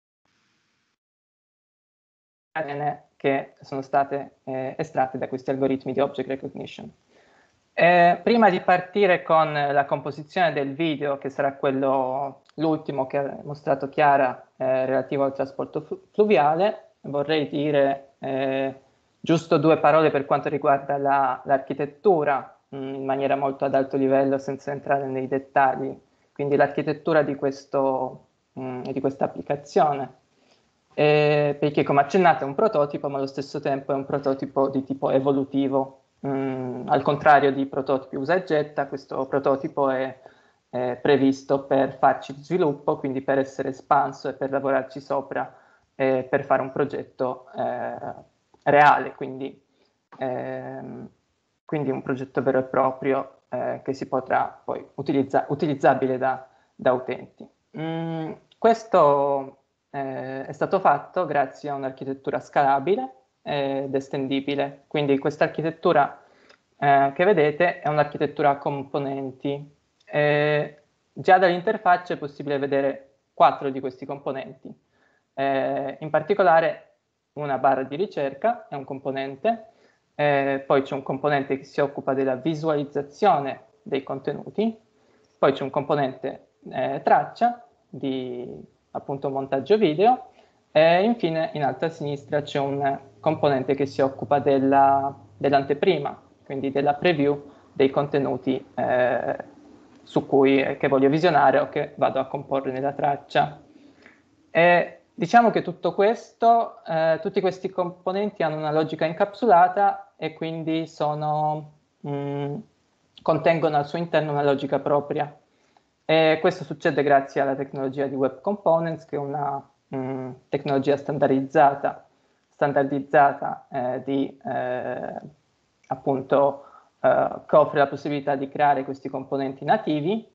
che sono state eh, estratte da questi algoritmi di object recognition. Eh, prima di partire con la composizione del video, che sarà quello, l'ultimo che ha mostrato Chiara, eh, relativo al trasporto flu- fluviale, vorrei dire eh, giusto due parole per quanto riguarda la, l'architettura, mh, in maniera molto ad alto livello, senza entrare nei dettagli. Quindi l'architettura di, questo, mh, di questa applicazione, eh, perché come accennato è un prototipo, ma allo stesso tempo è un prototipo di tipo evolutivo. Mm, al contrario di prototipi usa e getta, questo prototipo è, è previsto per farci sviluppo, quindi per essere espanso e per lavorarci sopra, eh, per fare un progetto eh, reale, quindi, ehm, quindi un progetto vero e proprio eh, che si potrà poi utilizza- utilizzabile da, da utenti. Mm, questo eh, è stato fatto grazie a un'architettura scalabile ed estendibile. Quindi questa architettura eh, che vedete è un'architettura a componenti. Eh, già dall'interfaccia è possibile vedere quattro di questi componenti. Eh, in particolare una barra di ricerca è un componente, eh, poi c'è un componente che si occupa della visualizzazione dei contenuti, poi c'è un componente eh, traccia di appunto montaggio video, e infine in alto a sinistra c'è un componente che si occupa della, dell'anteprima, quindi della preview dei contenuti eh, su cui, eh, che voglio visionare o che vado a comporre nella traccia. E diciamo che tutto questo, eh, tutti questi componenti hanno una logica incapsulata e quindi sono, mh, contengono al suo interno una logica propria. E questo succede grazie alla tecnologia di Web Components, che è una mh, tecnologia standardizzata, standardizzata eh, di, eh, appunto, eh, che offre la possibilità di creare questi componenti nativi.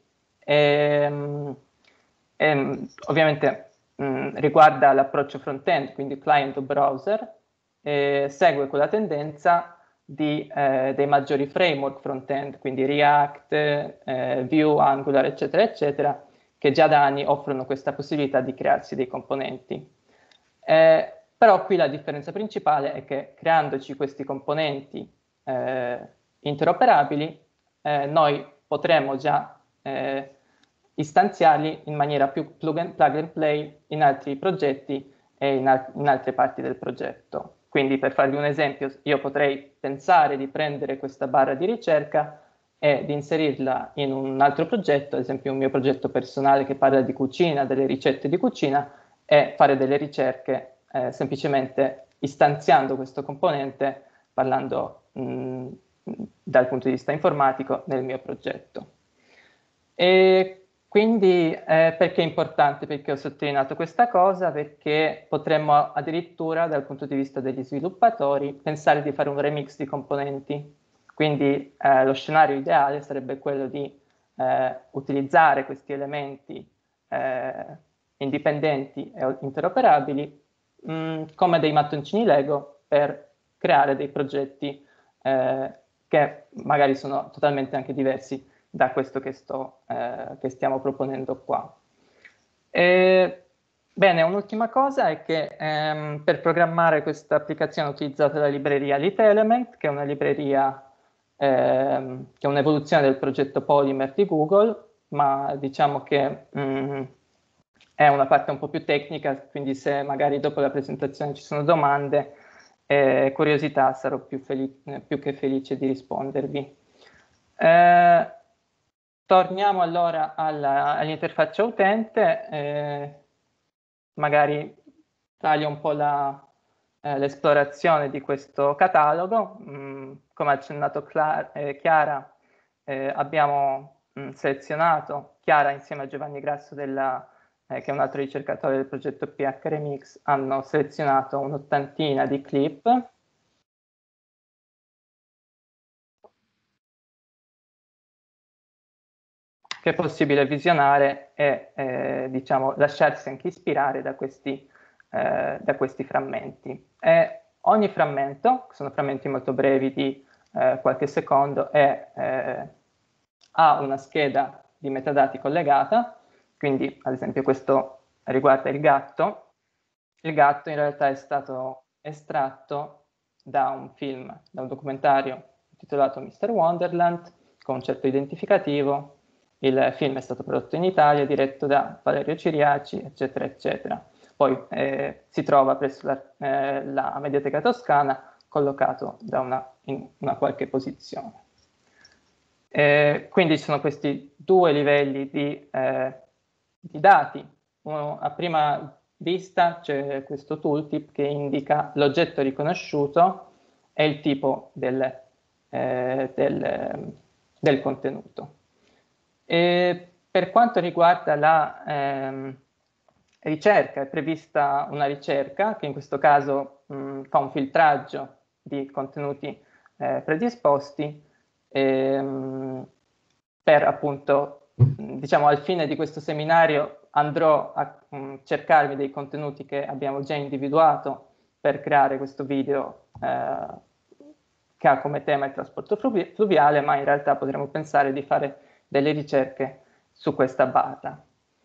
E, e, ovviamente mh, riguarda l'approccio front-end, quindi client o browser, e segue quella tendenza di, eh, dei maggiori framework front-end, quindi React, eh, Vue, Angular, eccetera, eccetera, che già da anni offrono questa possibilità di crearsi dei componenti. Eh, però qui la differenza principale è che creandoci questi componenti eh, interoperabili, eh, noi potremo già eh, istanziarli in maniera più plug and, plug and play in altri progetti e in, al in altre parti del progetto. Quindi, per farvi un esempio, io potrei pensare di prendere questa barra di ricerca e di inserirla in un altro progetto, ad esempio un mio progetto personale che parla di cucina, delle ricette di cucina, e fare delle ricerche eh, semplicemente istanziando questo componente, parlando mh, dal punto di vista informatico nel mio progetto. E quindi eh, perché è importante? Perché ho sottolineato questa cosa? Perché potremmo addirittura, dal punto di vista degli sviluppatori, pensare di fare un remix di componenti. Quindi eh, lo scenario ideale sarebbe quello di eh, utilizzare questi elementi eh, indipendenti e interoperabili mh, come dei mattoncini Lego per creare dei progetti eh, che magari sono totalmente anche diversi da questo che, sto, eh, che stiamo proponendo qua. E, bene, un'ultima cosa è che ehm, per programmare questa applicazione ho utilizzato la libreria LitElement, che è una libreria ehm, che è un'evoluzione del progetto Polymer di Google, ma diciamo che mh, è una parte un po' più tecnica, quindi se magari dopo la presentazione ci sono domande e eh, curiosità, sarò più, più che felice di rispondervi. Eh, Torniamo allora all'interfaccia utente, eh, magari taglio un po' l'esplorazione eh, di questo catalogo. Mm, come ha accennato Cla eh, Chiara, eh, abbiamo mm, selezionato, Chiara insieme a Giovanni Grasso, della, eh, che è un altro ricercatore del progetto P H Remix, hanno selezionato un'ottantina di clip. Che è possibile visionare e eh, diciamo, lasciarsi anche ispirare da questi, eh, da questi frammenti. E ogni frammento, che sono frammenti molto brevi di eh, qualche secondo, è, eh, ha una scheda di metadati collegata, quindi ad esempio questo riguarda il gatto. Il gatto in realtà è stato estratto da un film, da un documentario intitolato mister Wonderland, con un certo identificativo. Il film è stato prodotto in Italia, diretto da Valerio Ciriaci, eccetera, eccetera. Poi eh, si trova presso la, eh, la Mediateca Toscana, collocato da una, in una qualche posizione. Eh, quindi ci sono questi due livelli di, eh, di dati. Uno, a prima vista c'è questo tooltip che indica l'oggetto riconosciuto e il tipo del, eh, del, del contenuto. E per quanto riguarda la ehm, ricerca, è prevista una ricerca che in questo caso mh, fa un filtraggio di contenuti eh, predisposti ehm, per appunto, diciamo, al fine di questo seminario andrò a mh, cercarmi dei contenuti che abbiamo già individuato per creare questo video eh, che ha come tema il trasporto fluvi fluviale, ma in realtà potremmo pensare di fare delle ricerche su questa base.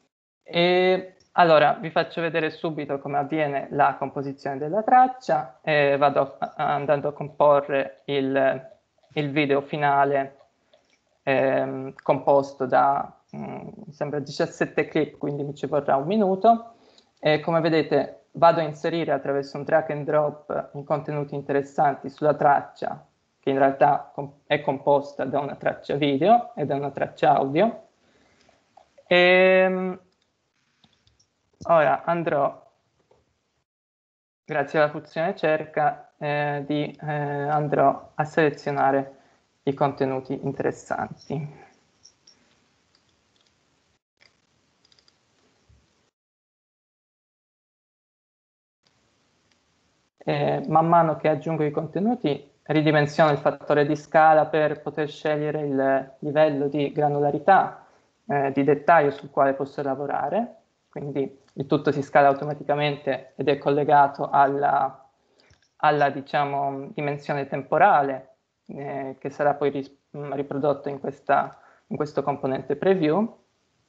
E allora vi faccio vedere subito come avviene la composizione della traccia e vado a, andando a comporre il, il video finale ehm, composto da mh, sembra diciassette clip, quindi mi ci vorrà un minuto. E come vedete vado a inserire attraverso un drag and drop i contenuti interessanti sulla traccia, che in realtà è composta da una traccia video e da una traccia audio. E ora andrò grazie alla funzione cerca, eh, di, eh, andrò a selezionare i contenuti interessanti. E man mano che aggiungo i contenuti ridimensiono il fattore di scala per poter scegliere il livello di granularità, eh, di dettaglio sul quale posso lavorare, quindi il tutto si scala automaticamente ed è collegato alla, alla diciamo, dimensione temporale eh, che sarà poi ris- riprodotto in, questa, in questo componente preview.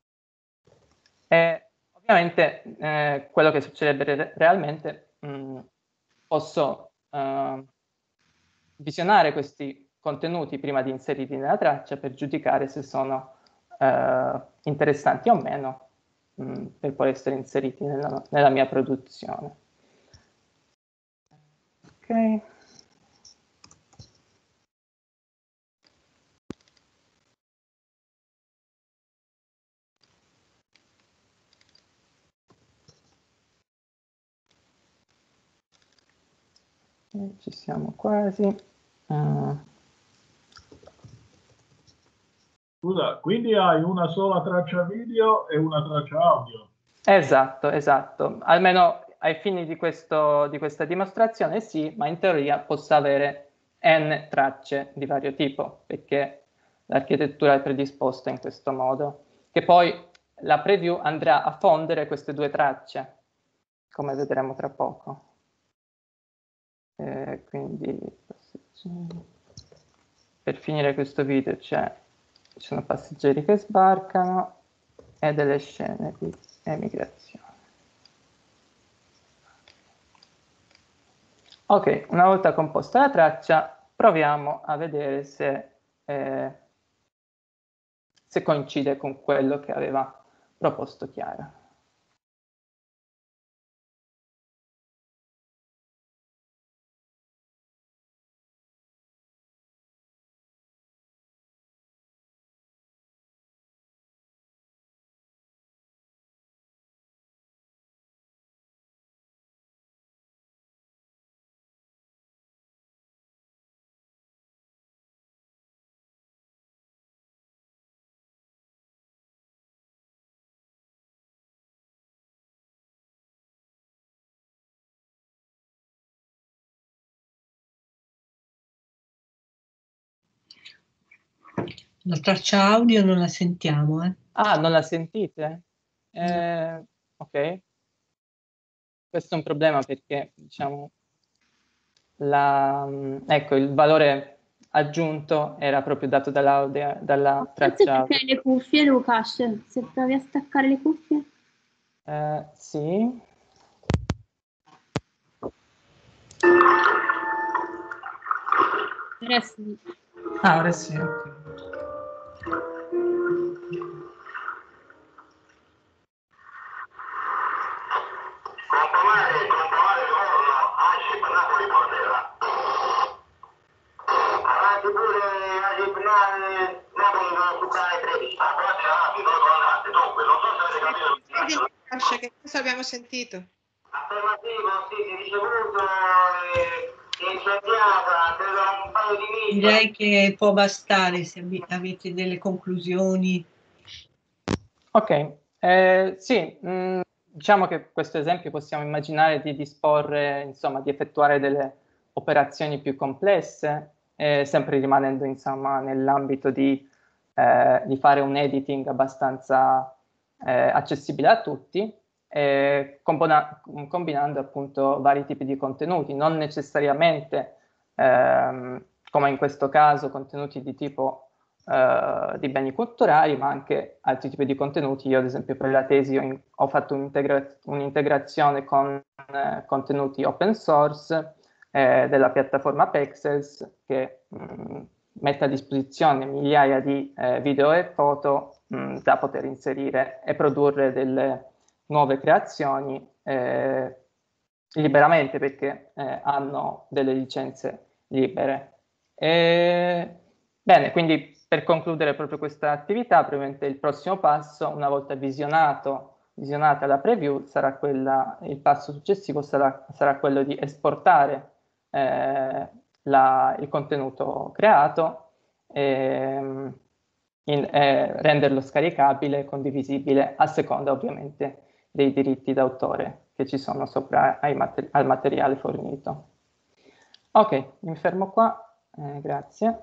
E ovviamente eh, quello che succederebbe re- realmente mh, posso uh, visionare questi contenuti prima di inserirli nella traccia per giudicare se sono uh, interessanti o meno mh, per poi essere inseriti nella, nella mia produzione. Ok. Ci siamo quasi. Uh. Scusa, quindi hai una sola traccia video e una traccia audio? Esatto, esatto. Almeno ai fini di, questo, di questa dimostrazione sì, ma in teoria posso avere n tracce di vario tipo, perché l'architettura è predisposta in questo modo, che poi la preview andrà a fondere queste due tracce, come vedremo tra poco. Eh, quindi per finire questo video c'è, ci sono passeggeri che sbarcano e delle scene di emigrazione. Ok, una volta composta la traccia proviamo a vedere se, eh, se coincide con quello che aveva proposto Chiara. La traccia audio non la sentiamo, eh. Ah, non la sentite? Eh, ok. Questo è un problema perché, diciamo, la, ecco, il valore aggiunto era proprio dato dall'audio, dalla Forse traccia perché audio. hai le cuffie, Lucas? Se provi a staccare le cuffie. Eh, sì. Ora sì. Ah, ora sì, ok. Comprovare, comprovare il giorno, Agip Napoli Portella. Avanti pure Agip Napoli su canale tredici. A volte avanti, dove andate? Dunque, non so se avete capito. Che cosa abbiamo sentito? Affermativo, sì, si è ricevuto, eh, si è incendiata, credo un paio di miglia. Direi che può bastare se vi- avete delle conclusioni. Ok, eh, sì, mh, diciamo che questo esempio possiamo immaginare di disporre, insomma, di effettuare delle operazioni più complesse, eh, sempre rimanendo, insomma, nell'ambito di, eh, di fare un editing abbastanza eh, accessibile a tutti, eh, combina- combinando appunto vari tipi di contenuti, non necessariamente, ehm, come in questo caso, contenuti di tipo Uh, di beni culturali, ma anche altri tipi di contenuti. Io ad esempio per la tesi ho, in, ho fatto un'integra- un'integrazione con eh, contenuti open source eh, della piattaforma Pexels che mh, mette a disposizione migliaia di eh, video e foto mh, da poter inserire e produrre delle nuove creazioni eh, liberamente perché eh, hanno delle licenze libere. E, bene, quindi per concludere proprio questa attività, probabilmente il prossimo passo, una volta visionato visionata la preview, sarà quella, il passo successivo sarà, sarà quello di esportare eh, la, il contenuto creato e in, eh, renderlo scaricabile e condivisibile a seconda ovviamente dei diritti d'autore che ci sono sopra ai mater- al materiale fornito. Ok, mi fermo qua, eh, grazie.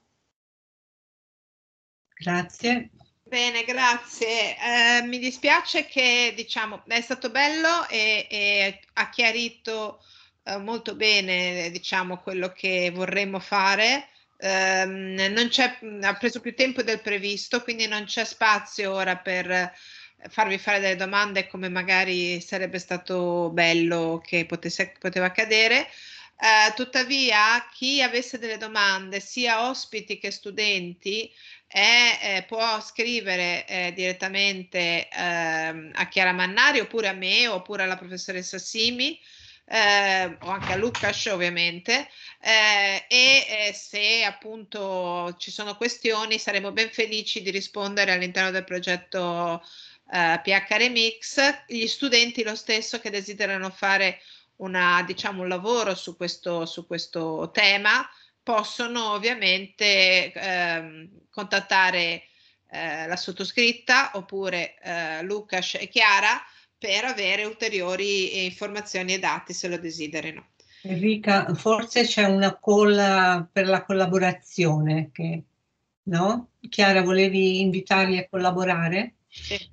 Grazie. Bene, grazie. Eh, mi dispiace che, diciamo, è stato bello e, e ha chiarito eh, molto bene, diciamo, quello che vorremmo fare. Eh, non c'è, ha preso più tempo del previsto, quindi non c'è spazio ora per farvi fare delle domande come magari sarebbe stato bello che potesse, poteva accadere. Eh, tuttavia, chi avesse delle domande, sia ospiti che studenti, eh, eh, può scrivere eh, direttamente eh, a Chiara Mannari oppure a me oppure alla professoressa Simi eh, o anche a Lukas ovviamente eh, e eh, se appunto ci sono questioni saremo ben felici di rispondere all'interno del progetto eh, P H Remix. Gli studenti lo stesso che desiderano fare una, diciamo, un lavoro su questo, su questo tema possono ovviamente ehm, contattare eh, la sottoscritta oppure eh, Lukas e Chiara per avere ulteriori informazioni e dati se lo desiderino. Enrica, forse c'è una call per la collaborazione, che, no? Chiara, volevi invitarli a collaborare? Sì.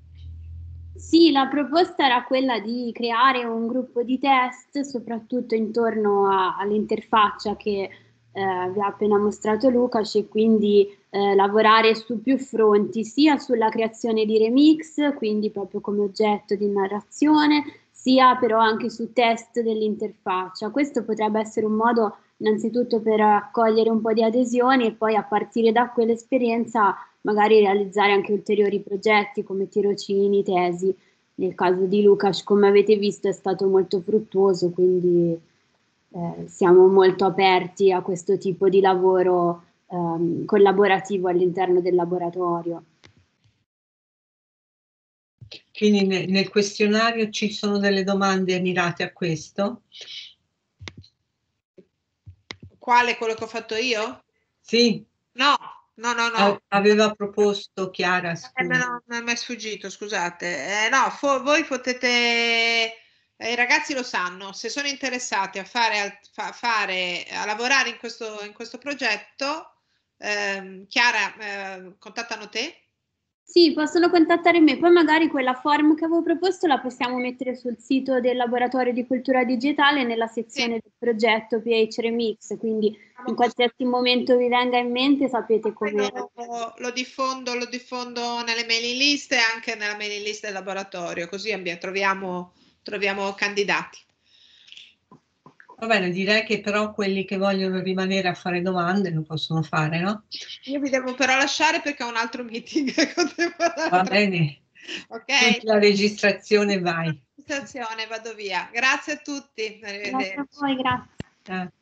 Sì, la proposta era quella di creare un gruppo di test, soprattutto intorno a- all'interfaccia che eh, vi ha appena mostrato Lukas e quindi eh, lavorare su più fronti, sia sulla creazione di remix, quindi proprio come oggetto di narrazione, sia però anche su test dell'interfaccia. Questo potrebbe essere un modo innanzitutto per accogliere un po' di adesioni e poi a partire da quell'esperienza magari realizzare anche ulteriori progetti come tirocini, tesi. Nel caso di Lukas, come avete visto, è stato molto fruttuoso, quindi eh, siamo molto aperti a questo tipo di lavoro ehm, collaborativo all'interno del laboratorio. Quindi nel, nel questionario ci sono delle domande mirate a questo? Quale, quello che ho fatto io? Sì. No, no, no, no. Aveva proposto Chiara, Eh, me no, non mi è sfuggito, scusate. Eh, no, fo- voi potete, eh, i ragazzi lo sanno, se sono interessati a fare, al- fa- fare a lavorare in questo, in questo progetto, ehm, Chiara, eh, contattano te? Sì, possono contattare me, poi magari quella form che avevo proposto la possiamo mettere sul sito del Laboratorio di Cultura Digitale nella sezione del progetto P H Remix, quindi in qualsiasi momento vi venga in mente sapete come... Lo, lo diffondo, lo diffondo nelle mailing list e anche nella mailing list del laboratorio, così abbiamo, troviamo, troviamo candidati. Va bene, direi che però quelli che vogliono rimanere a fare domande lo possono fare, no? Io vi devo però lasciare perché ho un altro meeting. Va bene. Ok. La registrazione vai. Registrazione, vado via. Grazie a tutti. Grazie a voi, grazie. Eh.